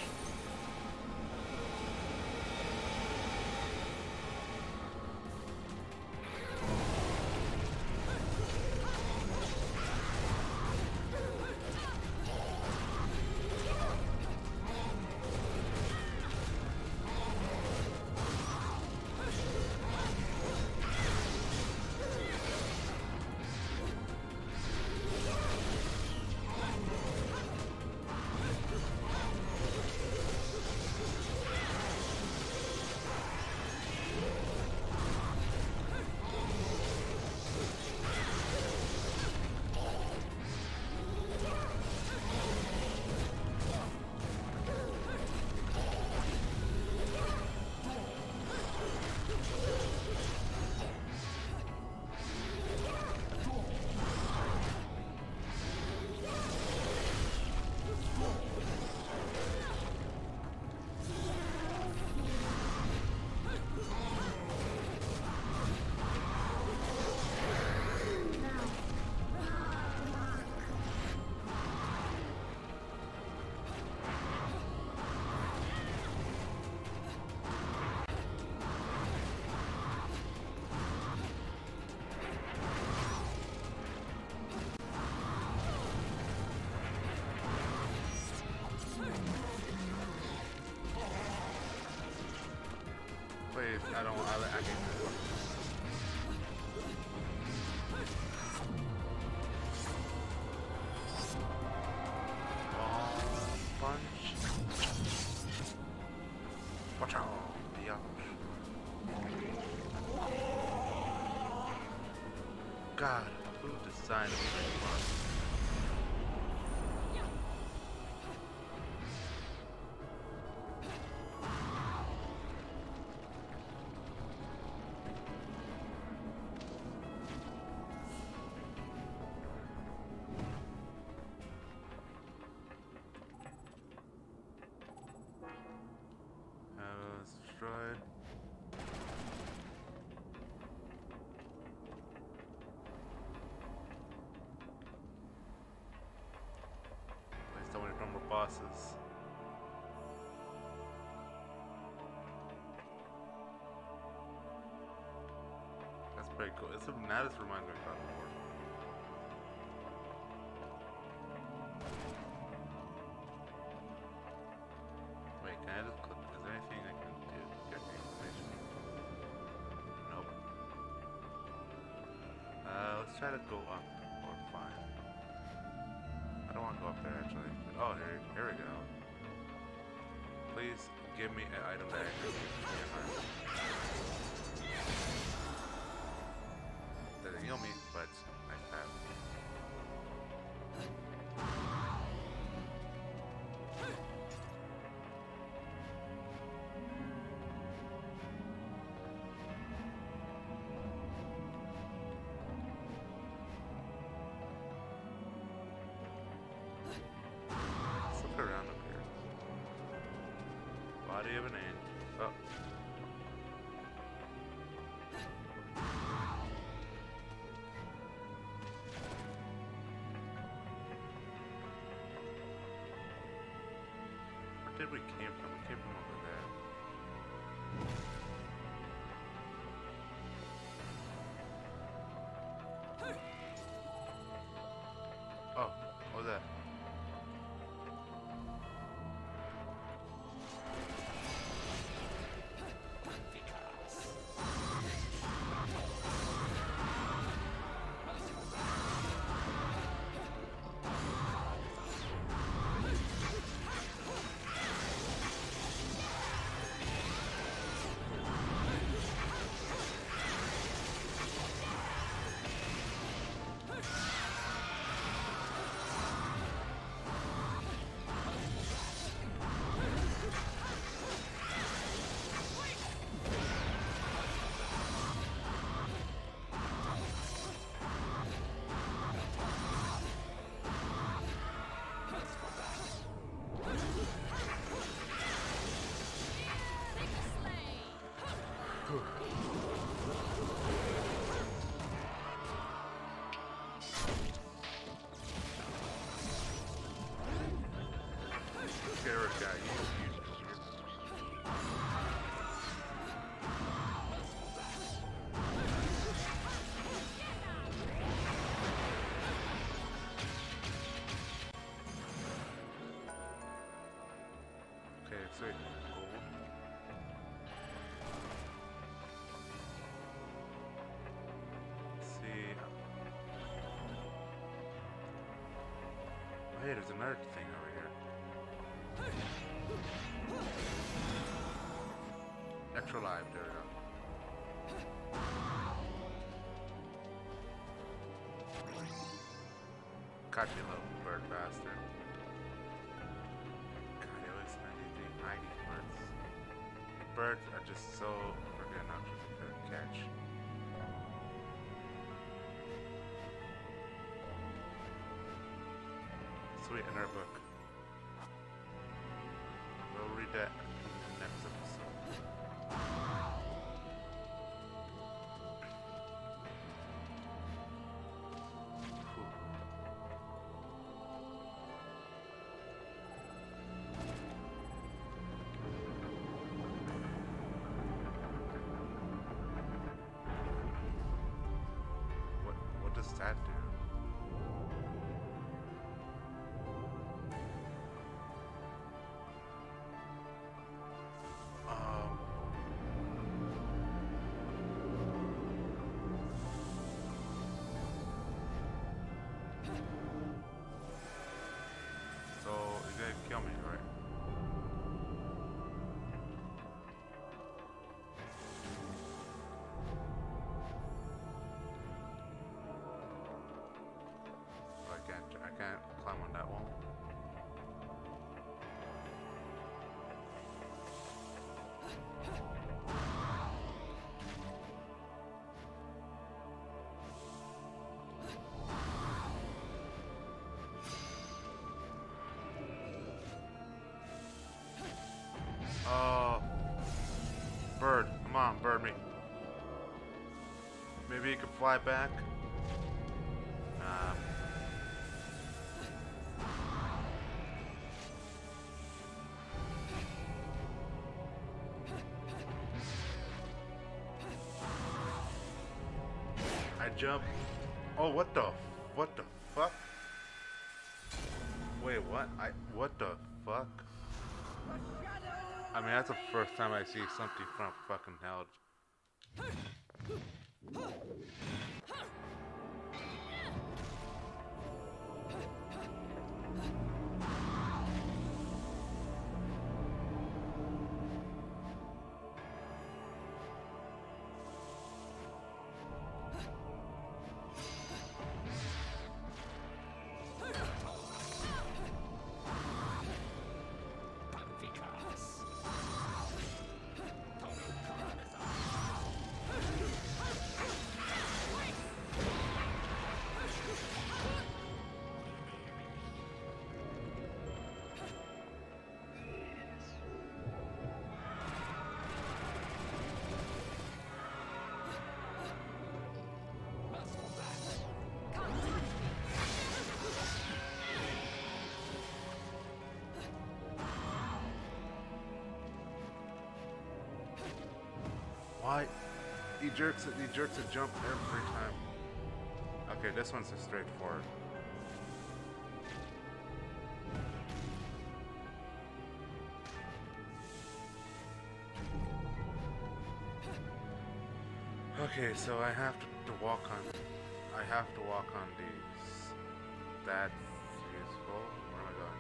Please, I don't want I, I can't do it. Oh, punch. Watch out. Yeah. sign of a boss. Uh, it's destroyed. Please tell me there's no more bosses. That's pretty cool. It's a, now this reminds me of God of War. Wait, can I just click? Is there anything I can do to get the information? Nope. Uh, let's try to go up. Or fine. I don't want to go up there actually. Oh, here, here we go. Please give me an item that actually gives me a harm. Doesn't heal me, but I have. Let's look around up here. Body of an ant. Oh. Where did we came from? We came from over there. Oh, what was that? Garrett guy, you, you, okay, sweet. Gold. Let's see. Hey, there's another thing over here. Extra life, there we go. Catch you, little bird bastard. God, it was ninety-three, ninety birds. Birds are just so freaking obnoxious to catch. Sweet, another book. We'll read that in the next episode. Whew. What what does that do? Um, so you're gonna kill me, right? Maybe you can fly back. Um, I jump. Oh, what the? What the fuck? Wait, what? I. What the fuck? I mean, that's the first time I see something from fucking hell. Why? He jerks it. He jerks a jump every time. Okay, this one's just straightforward. Okay, so I have to, to walk on. I have to walk on these. That's useful. Where am I going?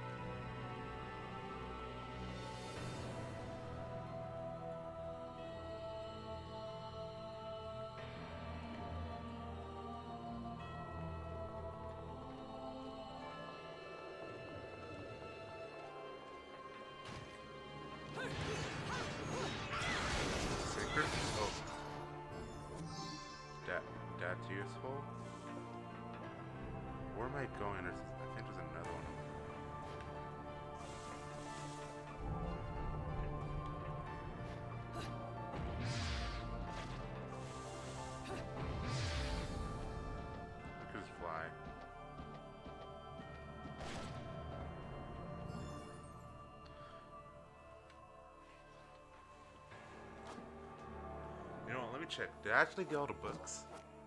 Secret? Oh. That, that's useful. Where am I going? There's, I think there's another one. I could just fly. You know what, let me check. Did I actually get all the books?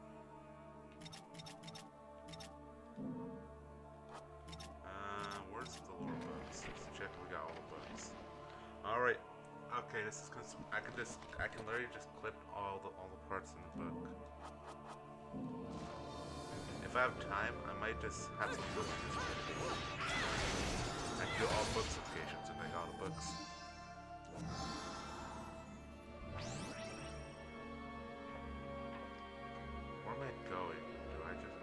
Uh, where's the lore books? Let's check if we got all the books. Alright. Okay, this is cause I could just I can literally just clip all the all the parts in the book. If I have time, I might just have some books. I can do all books locations if I got all the books. Where am I going? Do I just...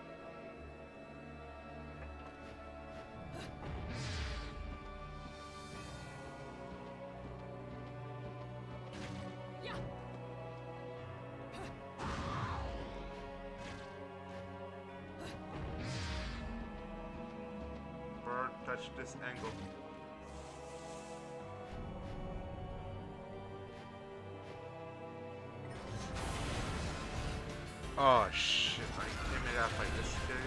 Bird, touch this angle. Oh shit, I can't make out fight this kid.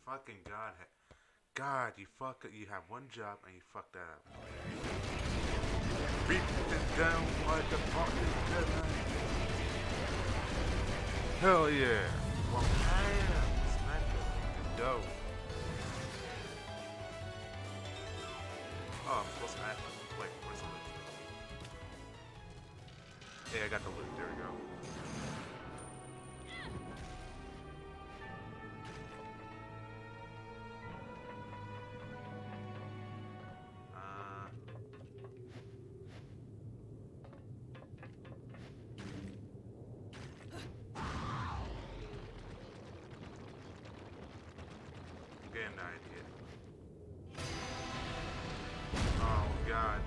fucking God. God, you fuck it. You have one job and you fuck that up. Beating down like a fucking deadline. Hell yeah. Well, man, smack the dough. Oh, I'm supposed to add. Wait, where's the loot? Yeah, I got the loot. There we go. Getting the idea. Oh God.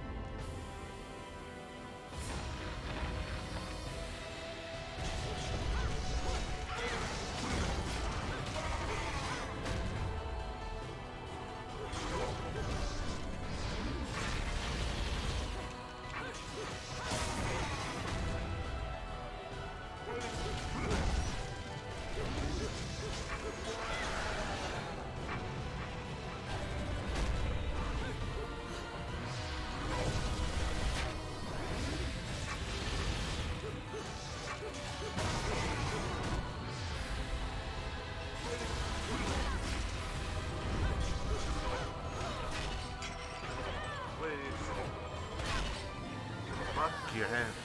Fuck your hand.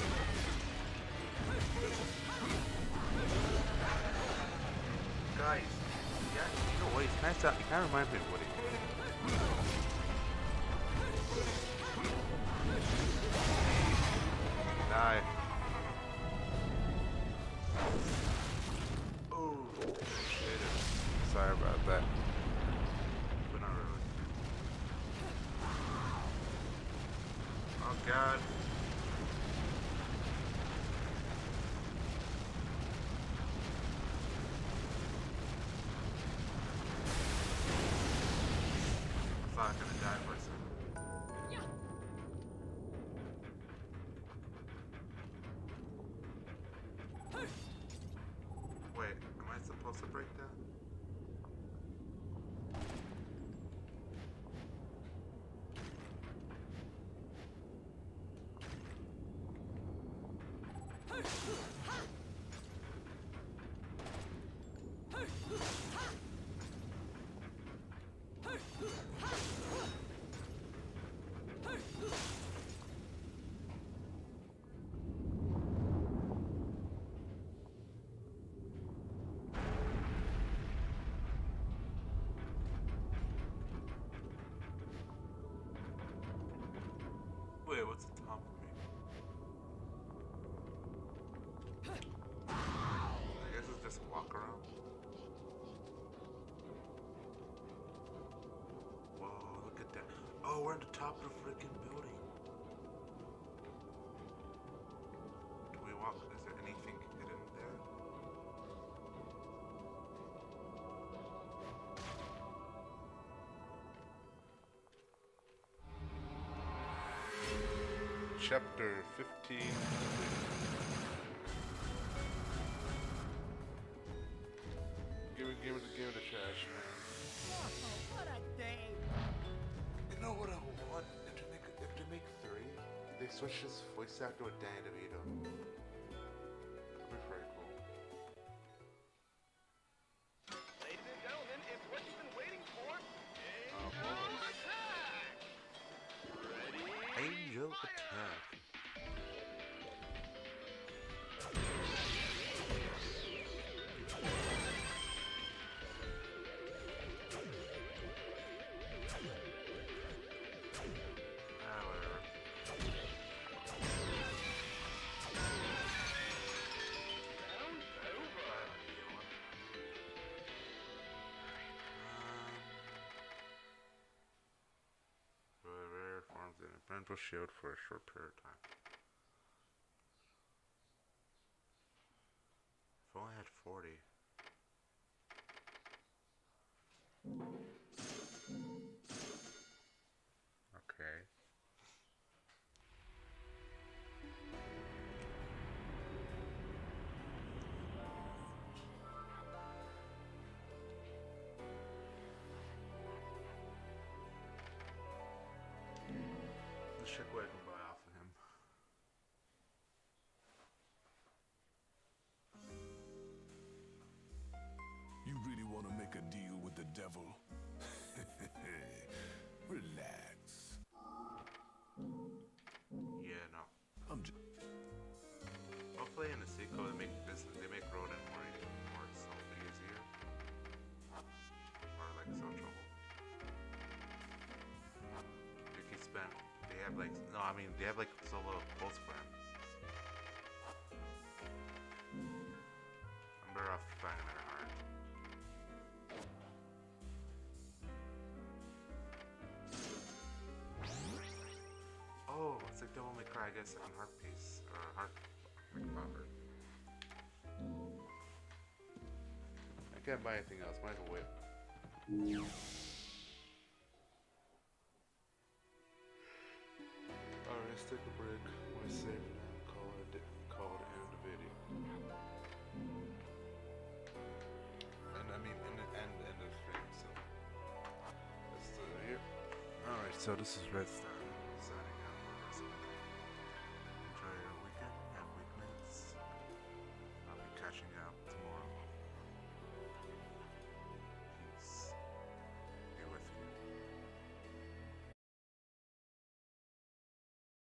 Guys, yeah, you know what? He's kind of, he kind of reminds me of Woody. Die. Oh, shit. Sorry about that. But not really. Oh God. I thought I was gonna die for a second. Wait, am I supposed to break that? Wait, what's the top of me? I guess it's just a walk around. Whoa, look at that. Oh, we're at the top of the freaking building. Do we walk? Is there anything hidden there? Chapter fifteen. Give it, give it, give it a trash, man. What a day! You know what I want? If they make, if they make three, they switch his voice actor with Danny DeVito. That'd be pretty cool. Ladies and gentlemen, it's what you've been waiting for. Oh, Angel boy. attack! Ready? Angel fire! attack. Ah, whatever. Round over. Um, rare forms in a painful shield for a short period of time. If I only had forty. Okay. devil. Relax. Yeah, no. I'm just. Hopefully in the sequel they make this they make Ronan more easy, more so easier. Or like sociable. If you spend they have like no, I mean they have like solo close friend. I'm better off finding their heart. Oh, it's like Devil May Cry, I guess second heart piece or heart like popper. I can't buy anything else, might as well wait. Alright, let's take a break. We'll save it and call it call it end the video. And I mean in the end end of the stream, so let's do it here. Alright, so this is Red Star.